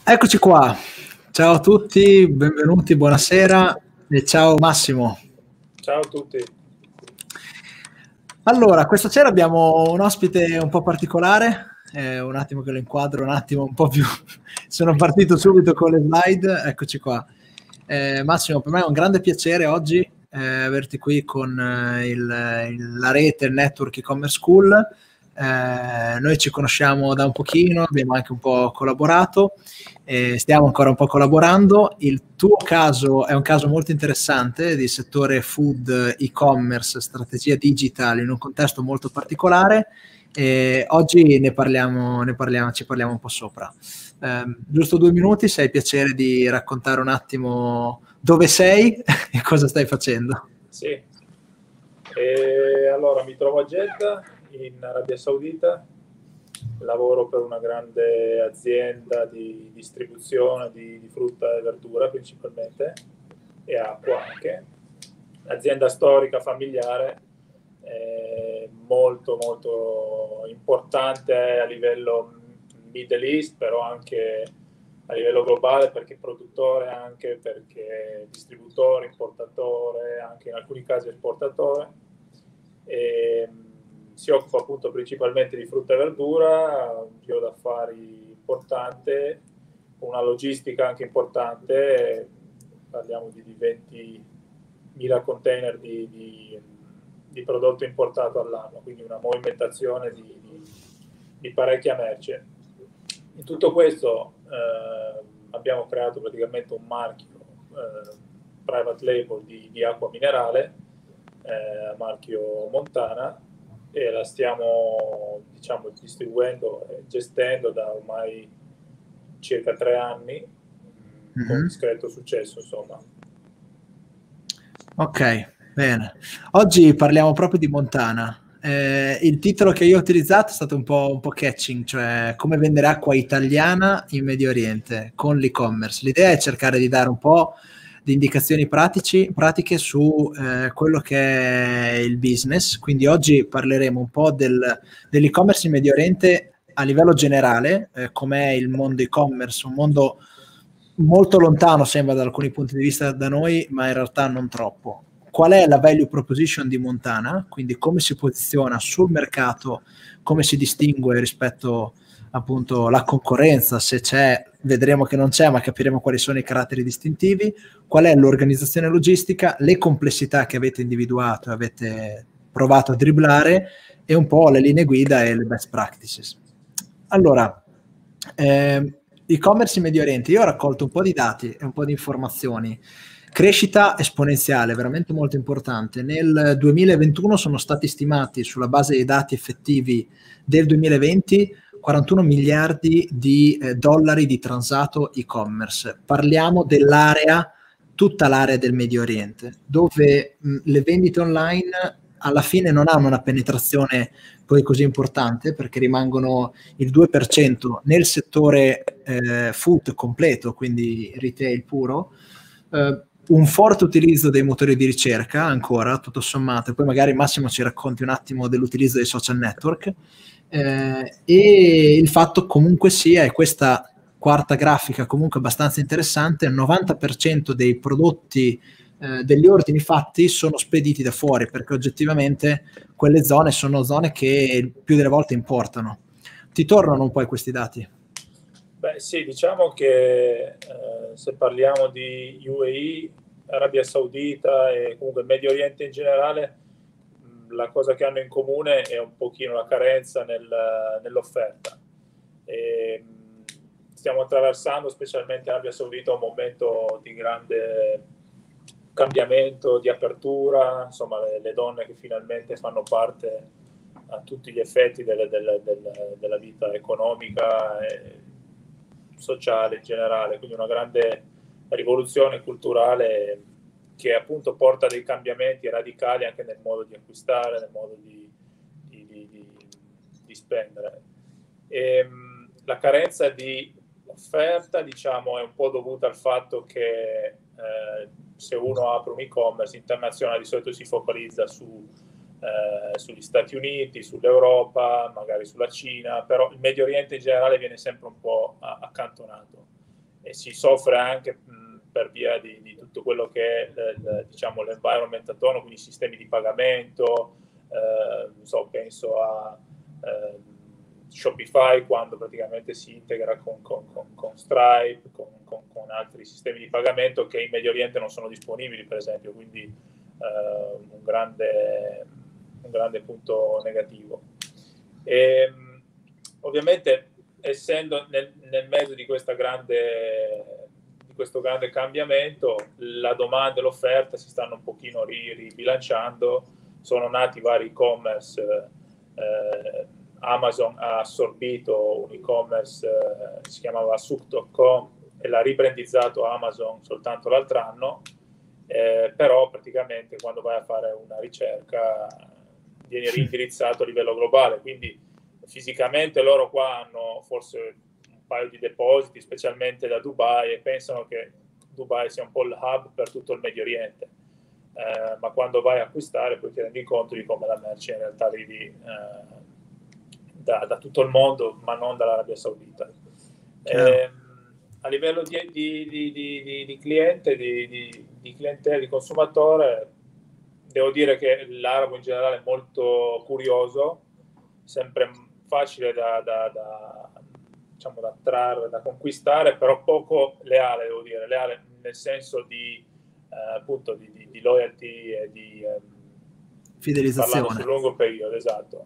Eccoci qua, ciao a tutti, benvenuti, buonasera e ciao Massimo. Ciao a tutti. Allora, questa sera abbiamo un ospite un po' particolare, un attimo che lo inquadro, un attimo un po' più, sono partito subito con le slide, eccoci qua. Massimo, per me è un grande piacere oggi averti qui con la rete, il network e-commerce school. Noi ci conosciamo da un pochino, abbiamo anche un po' collaborato, stiamo ancora un po' collaborando. Il tuo caso è un caso molto interessante di settore food, e-commerce, strategia digital in un contesto molto particolare. Oggi ci parliamo un po' sopra. Giusto 2 minuti, se hai piacere di raccontare un attimo dove sei e cosa stai facendo. Sì. Allora, mi trovo a Jeddah, in Arabia Saudita. Lavoro per una grande azienda di distribuzione di frutta e verdura principalmente, e acqua anche. Azienda storica, familiare, molto molto importante a livello Middle East, però anche a livello globale, perché produttore, anche perché distributore, importatore, anche in alcuni casi esportatore. Si occupa appunto principalmente di frutta e verdura, un giro d'affari importante, una logistica anche importante, parliamo di 20.000 container di prodotto importato all'anno, quindi una movimentazione di parecchia merce. In tutto questo abbiamo creato praticamente un marchio private label di acqua minerale, marchio Montana, e la stiamo, diciamo, distribuendo e gestendo da ormai circa 3 anni, con discreto successo, insomma. Ok, bene. Oggi parliamo proprio di Montana. Il titolo che io ho utilizzato è stato un po' catching, cioè come vendere acqua italiana in Medio Oriente con l'e-commerce. L'idea è cercare di dare un po' di indicazioni pratiche su quello che è il business. Quindi oggi parleremo un po' dell'e-commerce in Medio Oriente a livello generale, com'è il mondo e-commerce, un mondo molto lontano sembra da alcuni punti di vista da noi, ma in realtà non troppo. Qual è la value proposition di Montana? Quindi come si posiziona sul mercato, come si distingue rispetto appunto alla concorrenza, se c'è, vedremo che non c'è, ma capiremo quali sono i caratteri distintivi, qual è l'organizzazione logistica, le complessità che avete individuato e avete provato a dribblare e un po' le linee guida e le best practices. Allora, e-commerce in Medio Oriente, io ho raccolto un po' di dati e un po' di informazioni. Crescita esponenziale, veramente molto importante. Nel 2021 sono stati stimati, sulla base dei dati effettivi del 2020, 41 miliardi di dollari di transato e-commerce. Parliamo dell'area, tutta l'area del Medio Oriente, dove le vendite online alla fine non hanno una penetrazione poi così importante, perché rimangono il 2% nel settore food completo, quindi retail puro, un forte utilizzo dei motori di ricerca ancora, tutto sommato, e poi magari Massimo ci racconti un attimo dell'utilizzo dei social network, e il fatto comunque sia, e questa quarta grafica comunque abbastanza interessante, il 90% dei prodotti degli ordini fatti sono spediti da fuori, perché oggettivamente quelle zone sono zone che più delle volte importano. Ti tornano un po' questi dati? Beh sì, diciamo che se parliamo di UAE, Arabia Saudita e comunque Medio Oriente in generale, la cosa che hanno in comune è un pochino la carenza nell'offerta. Stiamo attraversando, specialmente in Arabia Saudita, un momento di grande cambiamento, di apertura, insomma le donne che finalmente fanno parte a tutti gli effetti della vita economica e sociale in generale, quindi una grande rivoluzione culturale che appunto porta dei cambiamenti radicali anche nel modo di acquistare, nel modo di spendere. La carenza di offerta, diciamo, è un po' dovuta al fatto che se uno apre un e-commerce internazionale di solito si focalizza sugli Stati Uniti, sull'Europa, magari sulla Cina, però il Medio Oriente in generale viene sempre un po' accantonato. e si soffre anche per via di tutto quello che è diciamo, l'environment attorno, quindi sistemi di pagamento, non so, penso a Shopify, quando praticamente si integra con Stripe, con altri sistemi di pagamento che in Medio Oriente non sono disponibili, per esempio, quindi un grande punto negativo. E, ovviamente, essendo nel mezzo di questo grande cambiamento, la domanda e l'offerta si stanno un pochino ribilanciando, sono nati vari e-commerce, Amazon ha assorbito un e-commerce si chiamava Souq.com e l'ha ribrandizzato Amazon soltanto l'altro anno, però praticamente quando vai a fare una ricerca viene rindirizzato a livello globale, quindi fisicamente loro qua hanno forse un paio di depositi, specialmente da Dubai, e pensano che Dubai sia un po' il hub per tutto il Medio Oriente, ma quando vai a acquistare poi ti rendi conto di come la merce in realtà arrivi da tutto il mondo, ma non dall'Arabia Saudita. A livello di cliente, di clientela, di consumatore, devo dire che l'arabo in generale è molto curioso, sempre facile diciamo, da attrarre, da conquistare, però poco leale, devo dire, leale nel senso appunto di loyalty e di fidelizzazione parlando sul lungo periodo, esatto.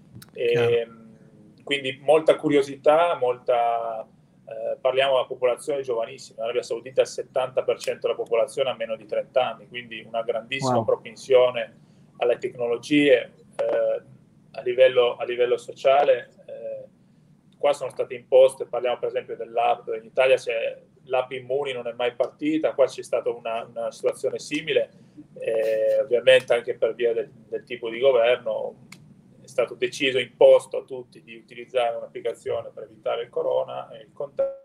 Quindi molta curiosità, parliamo della popolazione giovanissima. L'Arabia Saudita il 70% della popolazione ha meno di 30 anni, quindi una grandissima propensione alle tecnologie. A livello sociale, qua sono state imposte, parliamo per esempio dell'app, in Italia l'app Immuni non è mai partita, qua c'è stata una situazione simile, ovviamente anche per via del tipo di governo è stato deciso, imposto a tutti di utilizzare un'applicazione per evitare il corona e il contatto.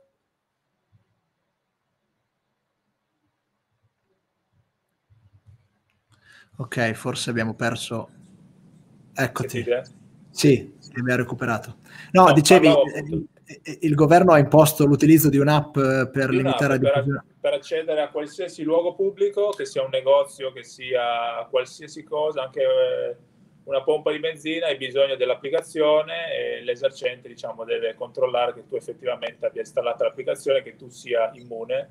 Ok, forse abbiamo perso. Eccoti. Sentite? Sì, mi ha recuperato. No, dicevi, il governo ha imposto l'utilizzo di un'app per limitare per accedere a qualsiasi luogo pubblico, che sia un negozio, che sia qualsiasi cosa, anche una pompa di benzina, hai bisogno dell'applicazione e l'esercente, diciamo, deve controllare che tu effettivamente abbia installato l'applicazione, che tu sia immune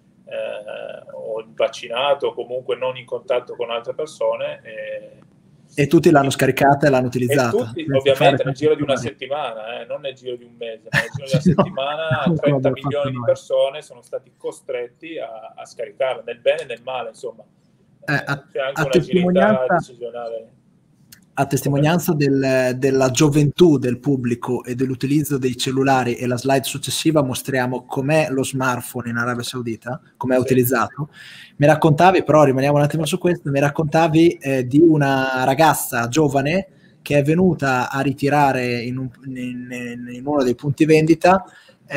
o vaccinato o comunque non in contatto con altre persone. E tutti l'hanno scaricata e l'hanno utilizzata. E tutti, ovviamente, nel giro di una settimana, non nel giro di un mese, ma nel giro di una settimana 30 milioni di persone sono stati costretti a scaricarla, nel bene e nel male, insomma. C'è anche un'agilità decisionale. A testimonianza della gioventù del pubblico e dell'utilizzo dei cellulari, e la slide successiva mostriamo com'è lo smartphone in Arabia Saudita, com'è utilizzato. Mi raccontavi, però rimaniamo un attimo su questo, mi raccontavi di una ragazza giovane che è venuta a ritirare in uno dei punti vendita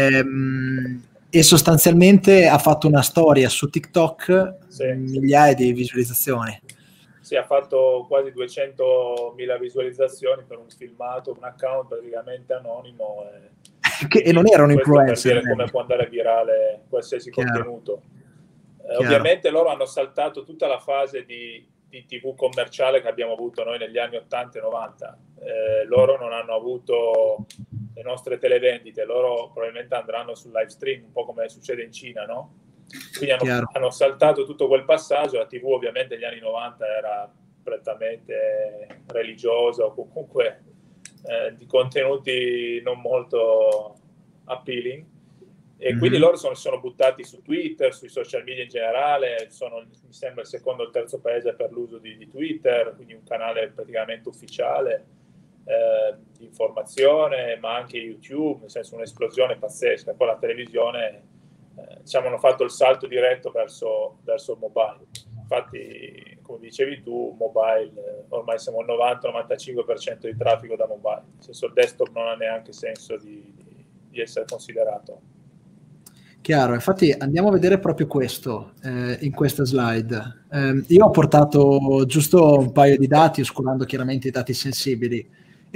e sostanzialmente ha fatto una storia su TikTok, migliaia di visualizzazioni. Sì, ha fatto quasi 200.000 visualizzazioni per un filmato, un account praticamente anonimo. E non era un influencer. Per dire come può andare virale qualsiasi contenuto. Ovviamente loro hanno saltato tutta la fase di TV commerciale che abbiamo avuto noi negli anni 80 e 90. Loro non hanno avuto le nostre televendite, loro probabilmente andranno sul live stream, un po' come succede in Cina, no? Quindi hanno saltato tutto quel passaggio. La TV ovviamente negli anni 90 era prettamente religiosa o comunque di contenuti non molto appealing, e quindi loro sono buttati su Twitter, sui social media in generale. Mi sembra il secondo o il terzo paese per l'uso di Twitter, quindi un canale praticamente ufficiale di informazione, ma anche YouTube, nel senso un'esplosione pazzesca. Poi la televisione, diciamo, hanno fatto il salto diretto verso il mobile. Infatti, come dicevi tu, mobile, ormai siamo al 90-95% di traffico da mobile, nel senso il desktop non ha neanche senso di essere considerato. Chiaro, infatti andiamo a vedere proprio questo in questa slide. Io ho portato giusto un paio di dati, oscurando chiaramente i dati sensibili,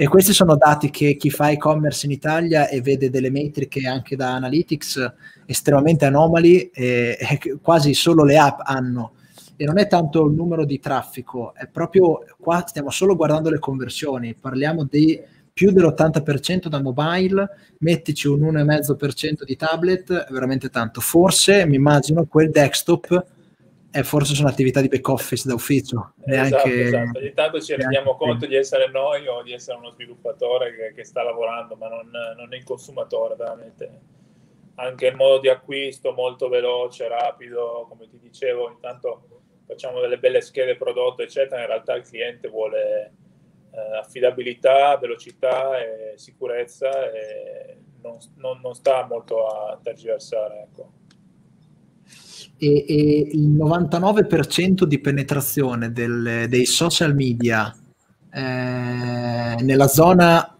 E questi sono dati che chi fa e-commerce in Italia e vede delle metriche anche da Analytics estremamente anomali, e quasi solo le app hanno. E non è tanto il numero di traffico, è proprio qua stiamo solo guardando le conversioni, parliamo di più dell'80% da mobile, mettici un 1,5% di tablet, è veramente tanto. Forse, mi immagino, quel desktop forse sono attività di back office da ufficio. Esatto. Ogni tanto ci rendiamo conto di essere noi o di essere uno sviluppatore che sta lavorando, ma non il consumatore, veramente. Anche il modo di acquisto molto veloce, rapido, come ti dicevo, intanto facciamo delle belle schede prodotto, eccetera. In realtà il cliente vuole affidabilità, velocità e sicurezza, e non sta molto a tergiversare, ecco. E il 99% di penetrazione dei social media nella zona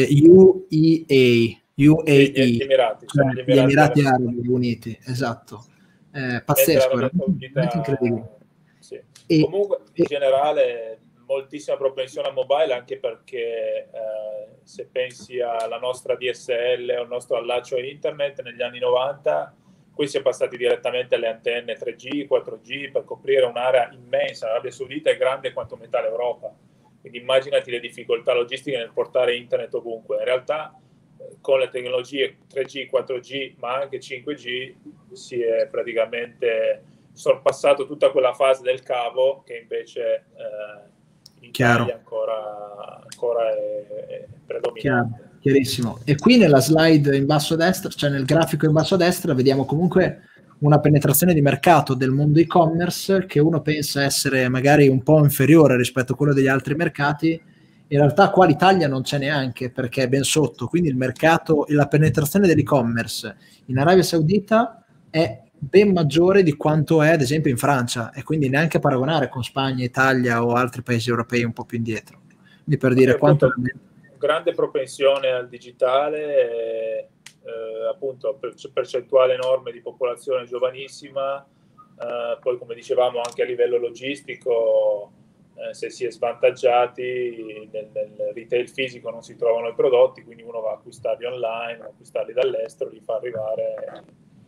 UAE, Gli Emirati, cioè sono gli gli Emirati Arabi Arabi Uniti, esatto. Mentre Pazzesco, veramente incredibile. Sì. E, Comunque, in generale, moltissima propensione a mobile, anche perché se pensi alla nostra DSL o al nostro allaccio a internet negli anni 90, qui si è passati direttamente alle antenne 3G, 4G per coprire un'area immensa. L'Arabia Saudita è grande quanto metà l'Europa, quindi immaginati le difficoltà logistiche nel portare internet ovunque. In realtà con le tecnologie 3G, 4G, ma anche 5G, si è praticamente sorpassato tutta quella fase del cavo che invece in Italia ancora è predominante. Chiarissimo. E qui nella slide in basso a destra, cioè nel grafico in basso a destra, vediamo comunque una penetrazione di mercato del mondo e-commerce che uno pensa essere magari un po' inferiore rispetto a quello degli altri mercati. In realtà qua l'Italia non c'è neanche, perché è ben sotto, quindi il mercato e la penetrazione dell'e-commerce in Arabia Saudita è ben maggiore di quanto è ad esempio in Francia, e quindi neanche a paragonare con Spagna, Italia o altri paesi europei un po' più indietro. Quindi per dire quanto... grande propensione al digitale, appunto percentuale enorme di popolazione giovanissima, poi come dicevamo anche a livello logistico, se si è svantaggiati nel retail fisico non si trovano i prodotti, quindi uno va a acquistarli online, a acquistarli dall'estero, li fa arrivare,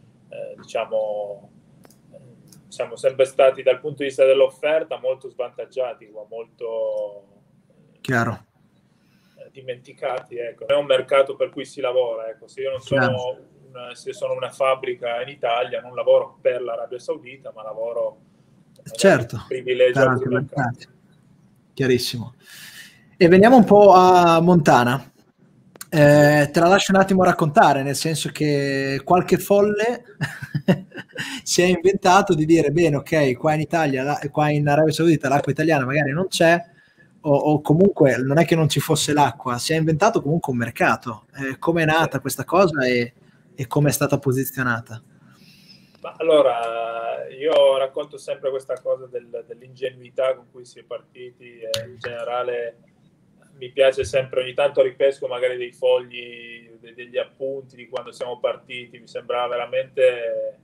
diciamo, siamo sempre stati dal punto di vista dell'offerta molto svantaggiati, molto chiaro, dimenticati, ecco. Non è un mercato per cui si lavora, ecco. Se io non sono se sono una fabbrica in Italia, non lavoro per l'Arabia Saudita, ma lavoro privilegio altri mercati. Chiarissimo. E veniamo un po' a Montana. Te la lascio un attimo raccontare, nel senso che qualche folle si è inventato di dire bene, ok, qua in Italia, qua in Arabia Saudita l'acqua italiana magari non c'è, o comunque non è che non ci fosse l'acqua, si è inventato comunque un mercato. Come è nata questa cosa e come è stata posizionata? Ma allora, io racconto sempre questa cosa dell'ingenuità con cui si è partiti, e in generale mi piace sempre, ogni tanto ripesco magari dei fogli, degli appunti di quando siamo partiti, mi sembrava veramente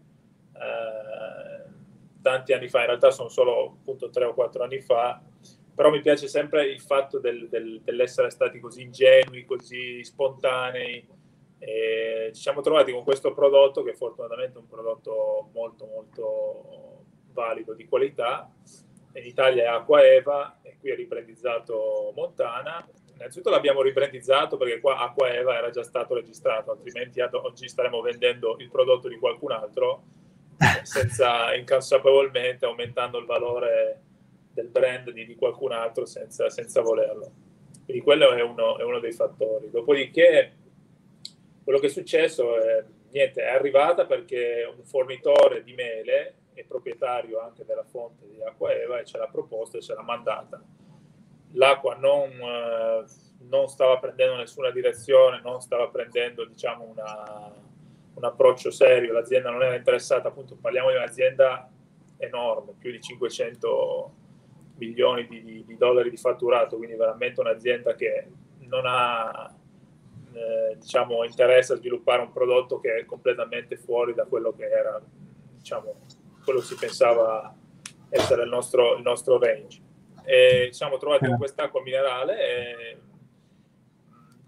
tanti anni fa, in realtà sono solo appunto 3 o 4 anni fa, però mi piace sempre il fatto dell'essere stati così ingenui, così spontanei, e ci siamo trovati con questo prodotto che fortunatamente è un prodotto molto molto valido, di qualità. In Italia è Acquaeva e qui è ribrandizzato Montana. Innanzitutto l'abbiamo ribrandizzato perché qua Acquaeva era già stato registrato, altrimenti oggi staremmo vendendo il prodotto di qualcun altro senza, inconsapevolmente, aumentando il valore del brand di qualcun altro senza volerlo. Quindi quello è uno dei fattori. Dopodiché quello che è successo è arrivata perché un fornitore di mele è proprietario anche della fonte di Acquaeva e ce l'ha proposta e ce l'ha mandata. L'acqua non stava prendendo nessuna direzione, non stava prendendo, diciamo, un approccio serio, l'azienda non era interessata, appunto parliamo di un'azienda enorme, più di 500 milioni di dollari di fatturato, quindi veramente un'azienda che non ha diciamo, interesse a sviluppare un prodotto che è completamente fuori da quello che era, diciamo, quello che si pensava essere il nostro range. E ci siamo trovati con quest'acqua minerale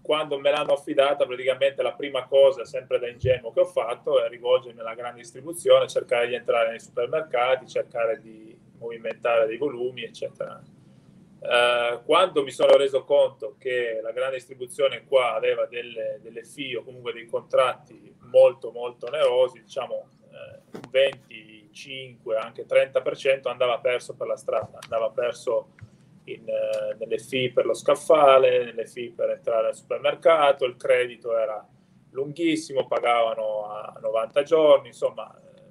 quando me l'hanno affidata, praticamente la prima cosa, sempre da ingenuo, che ho fatto è rivolgermi alla grande distribuzione, cercare di entrare nei supermercati, cercare di movimentare dei volumi, eccetera. Quando mi sono reso conto che la grande distribuzione qua aveva delle fee o comunque dei contratti molto molto onerosi, diciamo 25, anche 30% andava perso per la strada, andava perso nelle fee per lo scaffale, nelle fee per entrare al supermercato, il credito era lunghissimo, pagavano a 90 giorni, insomma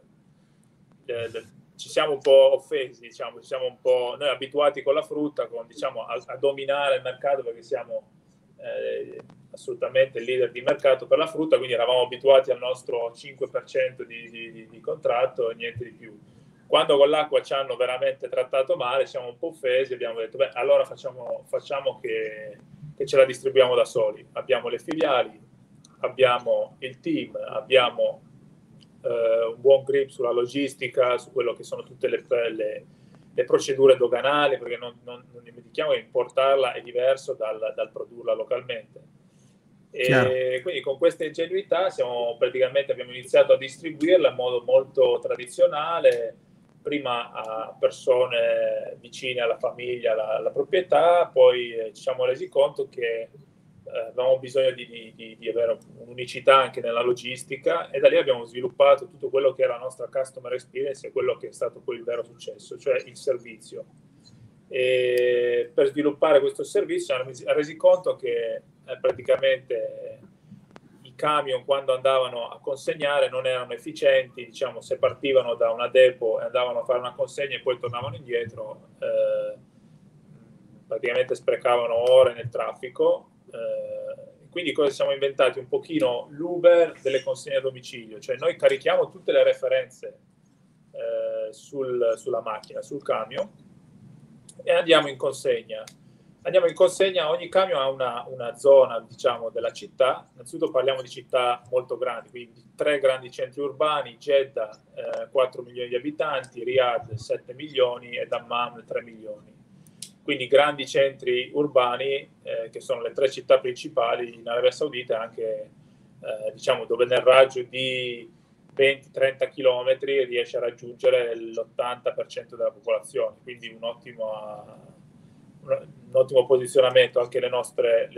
ci siamo un po' offesi, diciamo, ci siamo un po' noi abituati con la frutta, diciamo, a dominare il mercato, perché siamo assolutamente il leader di mercato per la frutta, quindi eravamo abituati al nostro 5% di contratto e niente di più. Quando con l'acqua ci hanno veramente trattato male, siamo un po' offesi, abbiamo detto, beh, allora facciamo che ce la distribuiamo da soli. Abbiamo le filiali, abbiamo il team, abbiamo un buon grip sulla logistica, su quello che sono tutte le procedure doganali, perché non dimentichiamo che importarla è diverso dal produrla localmente. E quindi con questa ingenuità abbiamo iniziato a distribuirla in modo molto tradizionale, prima a persone vicine alla famiglia, alla proprietà, poi ci siamo resi conto che avevamo bisogno di avere un'unicità anche nella logistica, e da lì abbiamo sviluppato tutto quello che è la nostra customer experience e quello che è stato poi il vero successo, cioè il servizio. E per sviluppare questo servizio ci siamo resi conto che praticamente i camion, quando andavano a consegnare, non erano efficienti, diciamo, se partivano da una depot e andavano a fare una consegna e poi tornavano indietro, praticamente sprecavano ore nel traffico. Quindi cosa siamo inventati? Un pochino l'Uber delle consegne a domicilio, cioè noi carichiamo tutte le referenze sulla macchina, sul camion, e andiamo in consegna. Ogni camion ha una zona, diciamo, della città. Innanzitutto parliamo di città molto grandi, quindi 3 grandi centri urbani: Jeddah 4 milioni di abitanti, Riyadh 7 milioni e Dammam 3 milioni. Quindi grandi centri urbani che sono le 3 città principali in Arabia Saudita, anche diciamo dove nel raggio di 20-30 km riesce a raggiungere l'80% della popolazione, quindi un ottimo posizionamento. Anche le nostre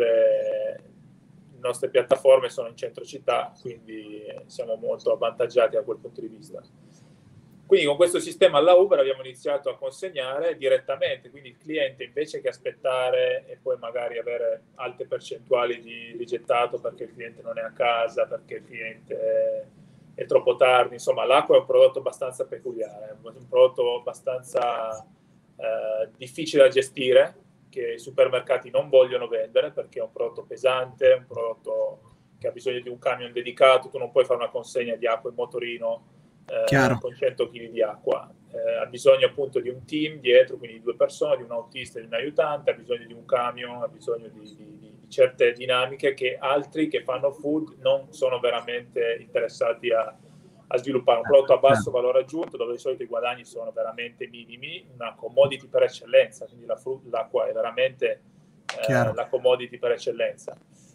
piattaforme sono in centro città, quindi siamo molto avvantaggiati da quel punto di vista. Quindi con questo sistema alla Uber abbiamo iniziato a consegnare direttamente, quindi il cliente, invece che aspettare e poi magari avere alte percentuali di rigettato perché il cliente non è a casa, perché il cliente è troppo tardi, insomma, l'acqua è un prodotto abbastanza peculiare, un prodotto abbastanza difficile da gestire, che i supermercati non vogliono vendere perché è un prodotto pesante, un prodotto che ha bisogno di un camion dedicato. Tu non puoi fare una consegna di acqua in motorino con 100 kg di acqua, ha bisogno appunto di un team dietro, quindi di 2 persone, di un autista e di un aiutante, ha bisogno di un camion, ha bisogno di certe dinamiche che altri che fanno food non sono veramente interessati a sviluppare. Un prodotto a basso valore aggiunto, dove di solito i guadagni sono veramente minimi, una commodity per eccellenza, quindi l'acqua è veramente la commodity per eccellenza.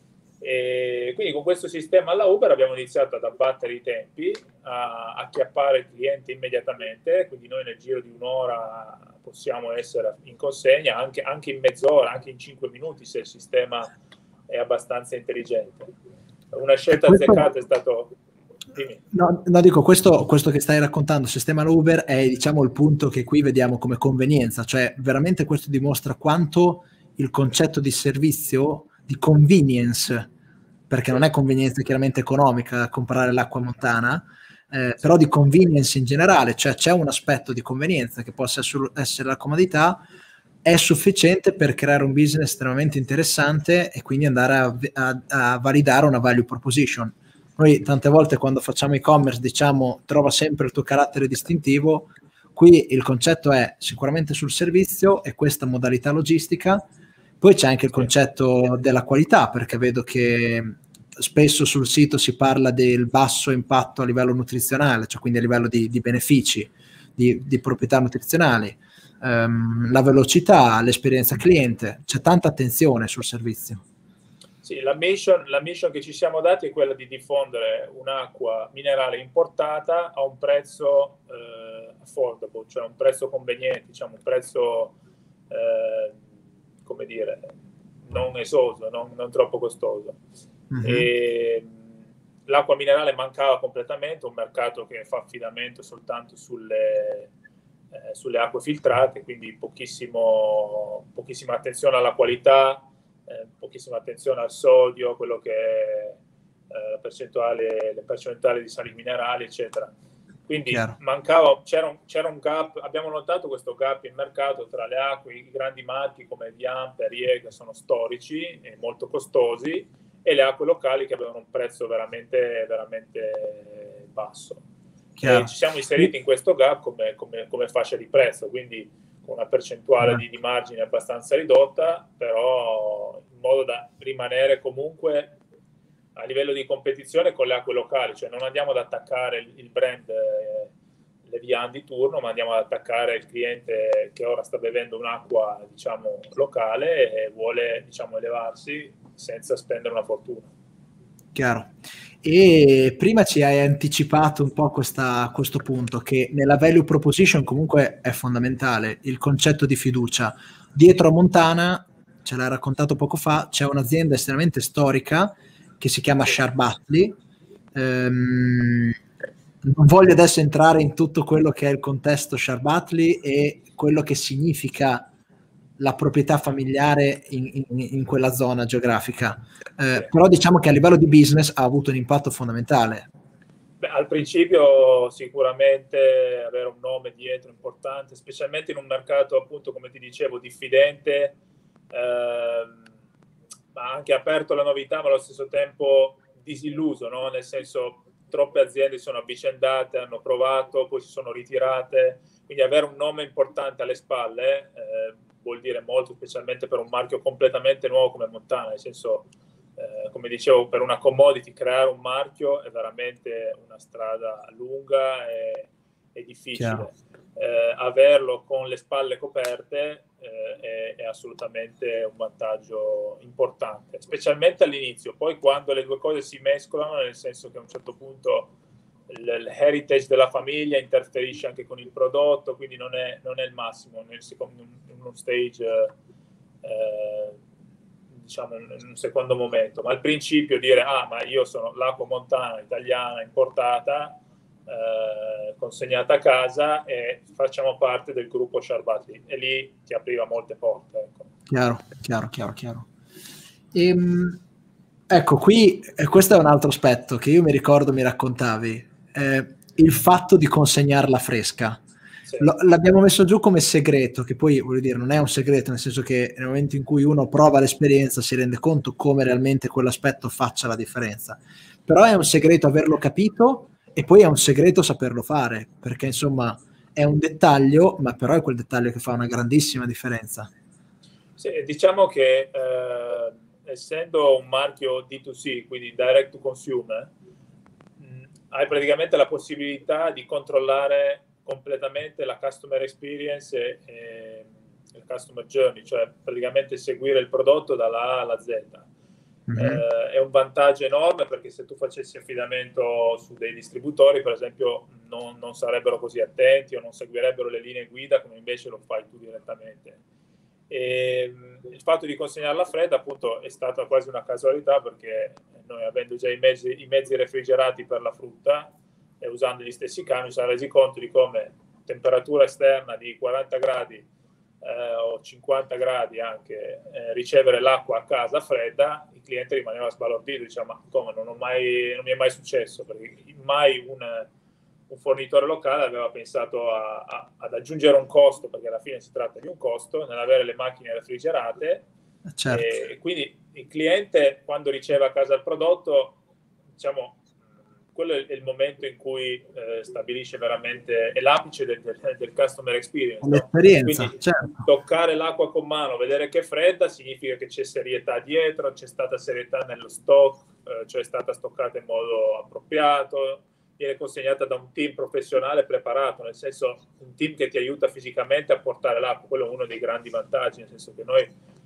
E quindi con questo sistema alla Uber abbiamo iniziato ad abbattere i tempi, a acchiappare il cliente immediatamente, quindi noi nel giro di un'ora possiamo essere in consegna, anche in mezz'ora, anche in 5 minuti, se il sistema è abbastanza intelligente. Una scelta azzeccata è stato... No, dico, questo che stai raccontando, il sistema Uber, è, diciamo, il punto che qui vediamo come convenienza, cioè veramente questo dimostra quanto il concetto di servizio, di convenience, perché non è convenienza chiaramente economica comprare l'acqua montana, però di convenience in generale, cioè c'è un aspetto di convenienza che possa essere la comodità, è sufficiente per creare un business estremamente interessante e quindi andare a validare una value proposition. Noi tante volte quando facciamo e-commerce diciamo trova sempre il tuo carattere distintivo. Qui il concetto è sicuramente sul servizio e questa modalità logistica. Poi c'è anche il concetto della qualità, perché vedo che spesso sul sito si parla del basso impatto a livello nutrizionale, cioè quindi a livello di benefici, di proprietà nutrizionali, la velocità, l'esperienza cliente. C'è tanta attenzione sul servizio. Sì, la mission che ci siamo dati è quella di diffondere un'acqua minerale importata a un prezzo affordable, cioè un prezzo conveniente, diciamo un prezzo, come dire, non esoso, non troppo costoso. E l'acqua minerale mancava completamente, un mercato che fa affidamento soltanto sulle acque filtrate, quindi pochissima attenzione alla qualità, pochissima attenzione al sodio, quello che è le percentuali di sali minerali, eccetera. Quindi c'era un gap, abbiamo notato questo gap in mercato tra le acque, i grandi marchi come Evian, Perrier, che sono storici e molto costosi, e le acque locali che avevano un prezzo veramente, veramente basso. E ci siamo inseriti in questo gap come fascia di prezzo, quindi con una percentuale di margine abbastanza ridotta, però in modo da rimanere comunque a livello di competizione con le acque locali, cioè non andiamo ad attaccare il brand Levian di turno, ma andiamo ad attaccare il cliente che ora sta bevendo un'acqua, diciamo, locale e vuole, diciamo, elevarsi senza spendere una fortuna. Chiaro. E prima ci hai anticipato un po' questo punto, che nella value proposition comunque è fondamentale il concetto di fiducia. Dietro a Montana, ce l'hai raccontato poco fa, c'è un'azienda estremamente storica che si chiama Sharbatley. Non voglio adesso entrare in tutto quello che è il contesto Sharbatley e quello che significa la proprietà familiare in quella zona geografica, però diciamo che a livello di business ha avuto un impatto fondamentale. Beh, al principio sicuramente avere un nome dietro importante, specialmente in un mercato, appunto, come ti dicevo, diffidente, ma anche aperto alla novità, ma allo stesso tempo disilluso, no? Nel senso, troppe aziende sono avvicendate, hanno provato, poi si sono ritirate, quindi avere un nome importante alle spalle vuol dire molto, specialmente per un marchio completamente nuovo come Montana, nel senso, come dicevo, per una commodity creare un marchio è veramente una strada lunga e difficile. Averlo con le spalle coperte è assolutamente un vantaggio importante, specialmente all'inizio. Poi quando le due cose si mescolano, nel senso che a un certo punto l'heritage della famiglia interferisce anche con il prodotto, quindi non è il massimo in uno stage, diciamo in un secondo momento, ma al principio dire ma io sono l'acqua montana italiana importata, consegnata a casa e facciamo parte del gruppo Sharbatley, e lì ti apriva molte porte, ecco. Chiaro. Ecco, qui questo è un altro aspetto che io mi ricordo mi raccontavi, il fatto di consegnarla fresca. Sì. L'abbiamo messo giù come segreto, che poi voglio dire non è un segreto, nel senso che nel momento in cui uno prova l'esperienza si rende conto come realmente quell'aspetto faccia la differenza, però è un segreto averlo capito e poi è un segreto saperlo fare, perché insomma è un dettaglio, ma però è quel dettaglio che fa una grandissima differenza. Sì, diciamo che essendo un marchio D2C, quindi direct to consumer, hai praticamente la possibilità di controllare completamente la customer experience e il customer journey, cioè praticamente seguire il prodotto dalla A alla Z. È un vantaggio enorme, perché se tu facessi affidamento su dei distributori, per esempio, non sarebbero così attenti o non seguirebbero le linee guida come invece lo fai tu direttamente. E il fatto di consegnarla fredda, appunto, è stata quasi una casualità, perché noi, avendo già i mezzi refrigerati per la frutta e usando gli stessi camion, ci siamo resi conto di come temperatura esterna di 40 gradi o 50 gradi anche, ricevere l'acqua a casa fredda, il cliente rimaneva sbalordito, diceva ma come, non mi è mai successo, perché mai un fornitore locale aveva pensato ad aggiungere un costo, perché alla fine si tratta di un costo, nell'avere le macchine refrigerate. Certo. E quindi il cliente, quando riceve a casa il prodotto, diciamo, quello è il momento in cui stabilisce veramente, è l'apice del customer experience, l'esperienza, quindi certo. Toccare l'acqua con mano, vedere che è fredda, significa che c'è serietà dietro, c'è stata serietà nello stock, cioè è stata stoccata in modo appropriato, viene consegnata da un team professionale preparato, nel senso un team che ti aiuta fisicamente a portare l'acqua. Quello è uno dei grandi vantaggi, nel senso che noi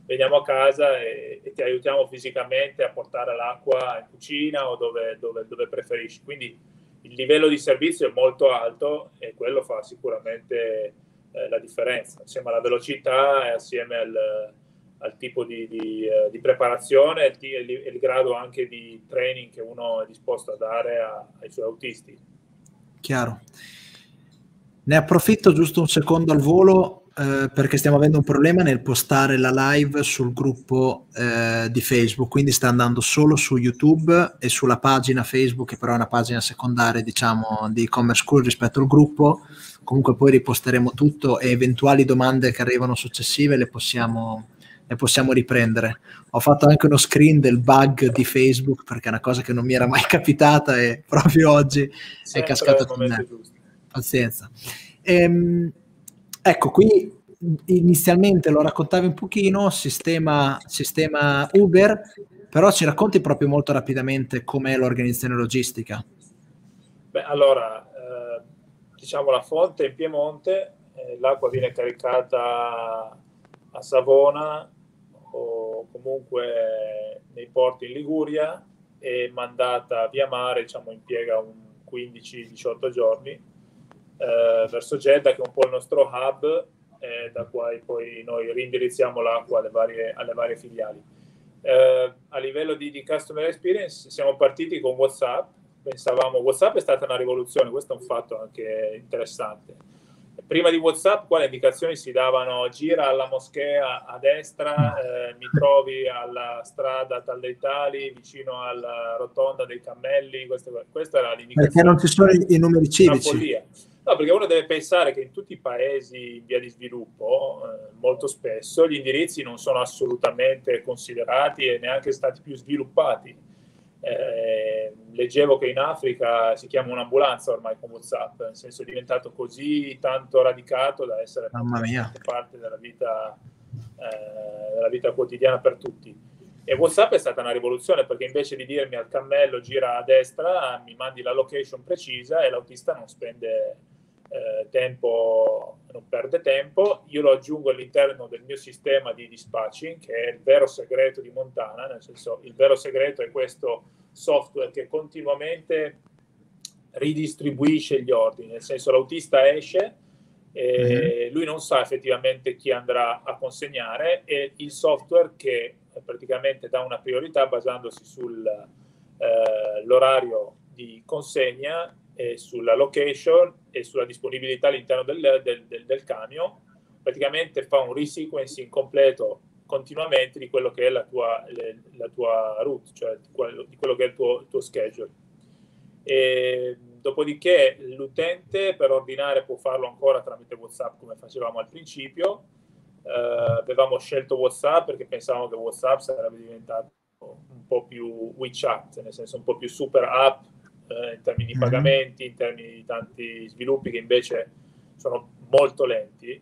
veniamo a casa e ti aiutiamo fisicamente a portare l'acqua in cucina o dove preferisci. Quindi il livello di servizio è molto alto e quello fa sicuramente la differenza, assieme alla velocità e assieme al tipo di preparazione e il grado anche di training che uno è disposto a dare ai suoi autisti. Chiaro. Ne approfitto giusto un secondo al volo perché stiamo avendo un problema nel postare la live sul gruppo di Facebook, quindi sta andando solo su YouTube e sulla pagina Facebook, che però è una pagina secondaria, diciamo, di e-commerce school rispetto al gruppo. Comunque poi riposteremo tutto e eventuali domande che arrivano successive le possiamo riprendere. Ho fatto anche uno screen del bug di Facebook perché è una cosa che non mi era mai capitata e proprio oggi è cascata con me. Pazienza. Ecco, qui inizialmente lo raccontavi un pochino, sistema Uber, però ci racconti proprio molto rapidamente com'è l'organizzazione logistica. Beh, allora, diciamo la fonte è in Piemonte, l'acqua viene caricata a Savona o comunque nei porti in Liguria e mandata via mare, diciamo, impiega un 15-18 giorni verso Jeddah, che è un po' il nostro hub, da cui poi noi rindirizziamo l'acqua alle varie filiali. A livello di customer experience siamo partiti con WhatsApp. Pensavamo, WhatsApp è stata una rivoluzione, questo è un fatto anche interessante. Prima di WhatsApp qua le indicazioni si davano: gira alla moschea a destra, mi trovi alla strada tal dei tali, vicino alla rotonda dei cammelli, questa era l'indicazione. Perché non ci sono i numeri civici? Una follia. No, perché uno deve pensare che in tutti i paesi in via di sviluppo molto spesso gli indirizzi non sono assolutamente considerati e neanche stati più sviluppati. Leggevo che in Africa si chiama un'ambulanza ormai con WhatsApp, nel senso è diventato così tanto radicato da essere parte della vita quotidiana per tutti. E WhatsApp è stata una rivoluzione, perché invece di dirmi al cammello gira a destra, mi mandi la location precisa e l'autista non spende tempo, non perde tempo. Io lo aggiungo all'interno del mio sistema di dispatching, che è il vero segreto di Montana, nel senso, il vero segreto è questo software che continuamente ridistribuisce gli ordini, nel senso l'autista esce e lui non sa effettivamente chi andrà a consegnare, e il software che praticamente dà una priorità basandosi sull'orario di consegna e sulla location e sulla disponibilità all'interno del camion, praticamente fa un resequencing completo continuamente di quello che è la tua route, cioè di quello che è il tuo schedule. E dopodiché l'utente per ordinare può farlo ancora tramite WhatsApp come facevamo al principio. Avevamo scelto WhatsApp perché pensavamo che WhatsApp sarebbe diventato un po' più WeChat, nel senso un po' più super app in termini di pagamenti, in termini di tanti sviluppi che invece sono molto lenti.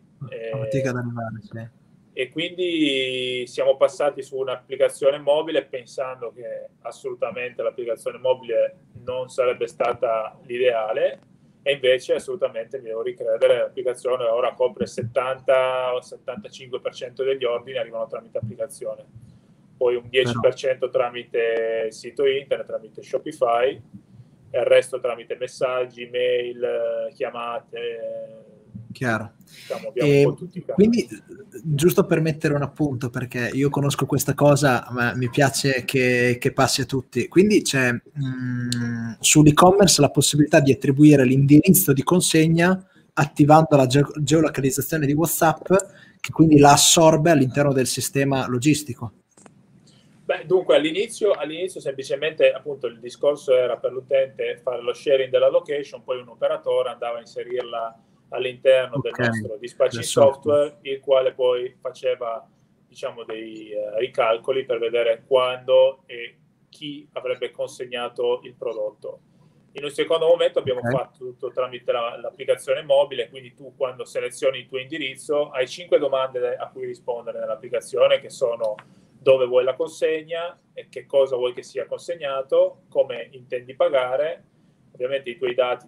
E quindi siamo passati su un'applicazione mobile pensando che assolutamente l'applicazione mobile non sarebbe stata l'ideale, e invece assolutamente mi devo ricredere, l'applicazione ora copre 70 o 75% degli ordini arrivano tramite applicazione, poi un 10% tramite sito internet, tramite Shopify, e il resto tramite messaggi, mail, chiamate. Chiaro. Diciamo, abbiamo un po' tutti i canali. Quindi, giusto per mettere un appunto, perché io conosco questa cosa, ma mi piace che passi a tutti. Quindi c'è sull'e-commerce la possibilità di attribuire l'indirizzo di consegna attivando la geolocalizzazione di WhatsApp, che quindi la assorbe all'interno del sistema logistico. Beh, dunque all'inizio semplicemente appunto il discorso era per l'utente fare lo sharing della location, poi un operatore andava a inserirla all'interno del nostro dispatching software, il quale poi faceva, diciamo, dei ricalcoli per vedere quando e chi avrebbe consegnato il prodotto. In un secondo momento abbiamo fatto tutto tramite l'applicazione mobile, quindi tu quando selezioni il tuo indirizzo hai 5 domande a cui rispondere nell'applicazione, che sono: dove vuoi la consegna, e che cosa vuoi che sia consegnato, come intendi pagare, ovviamente i tuoi dati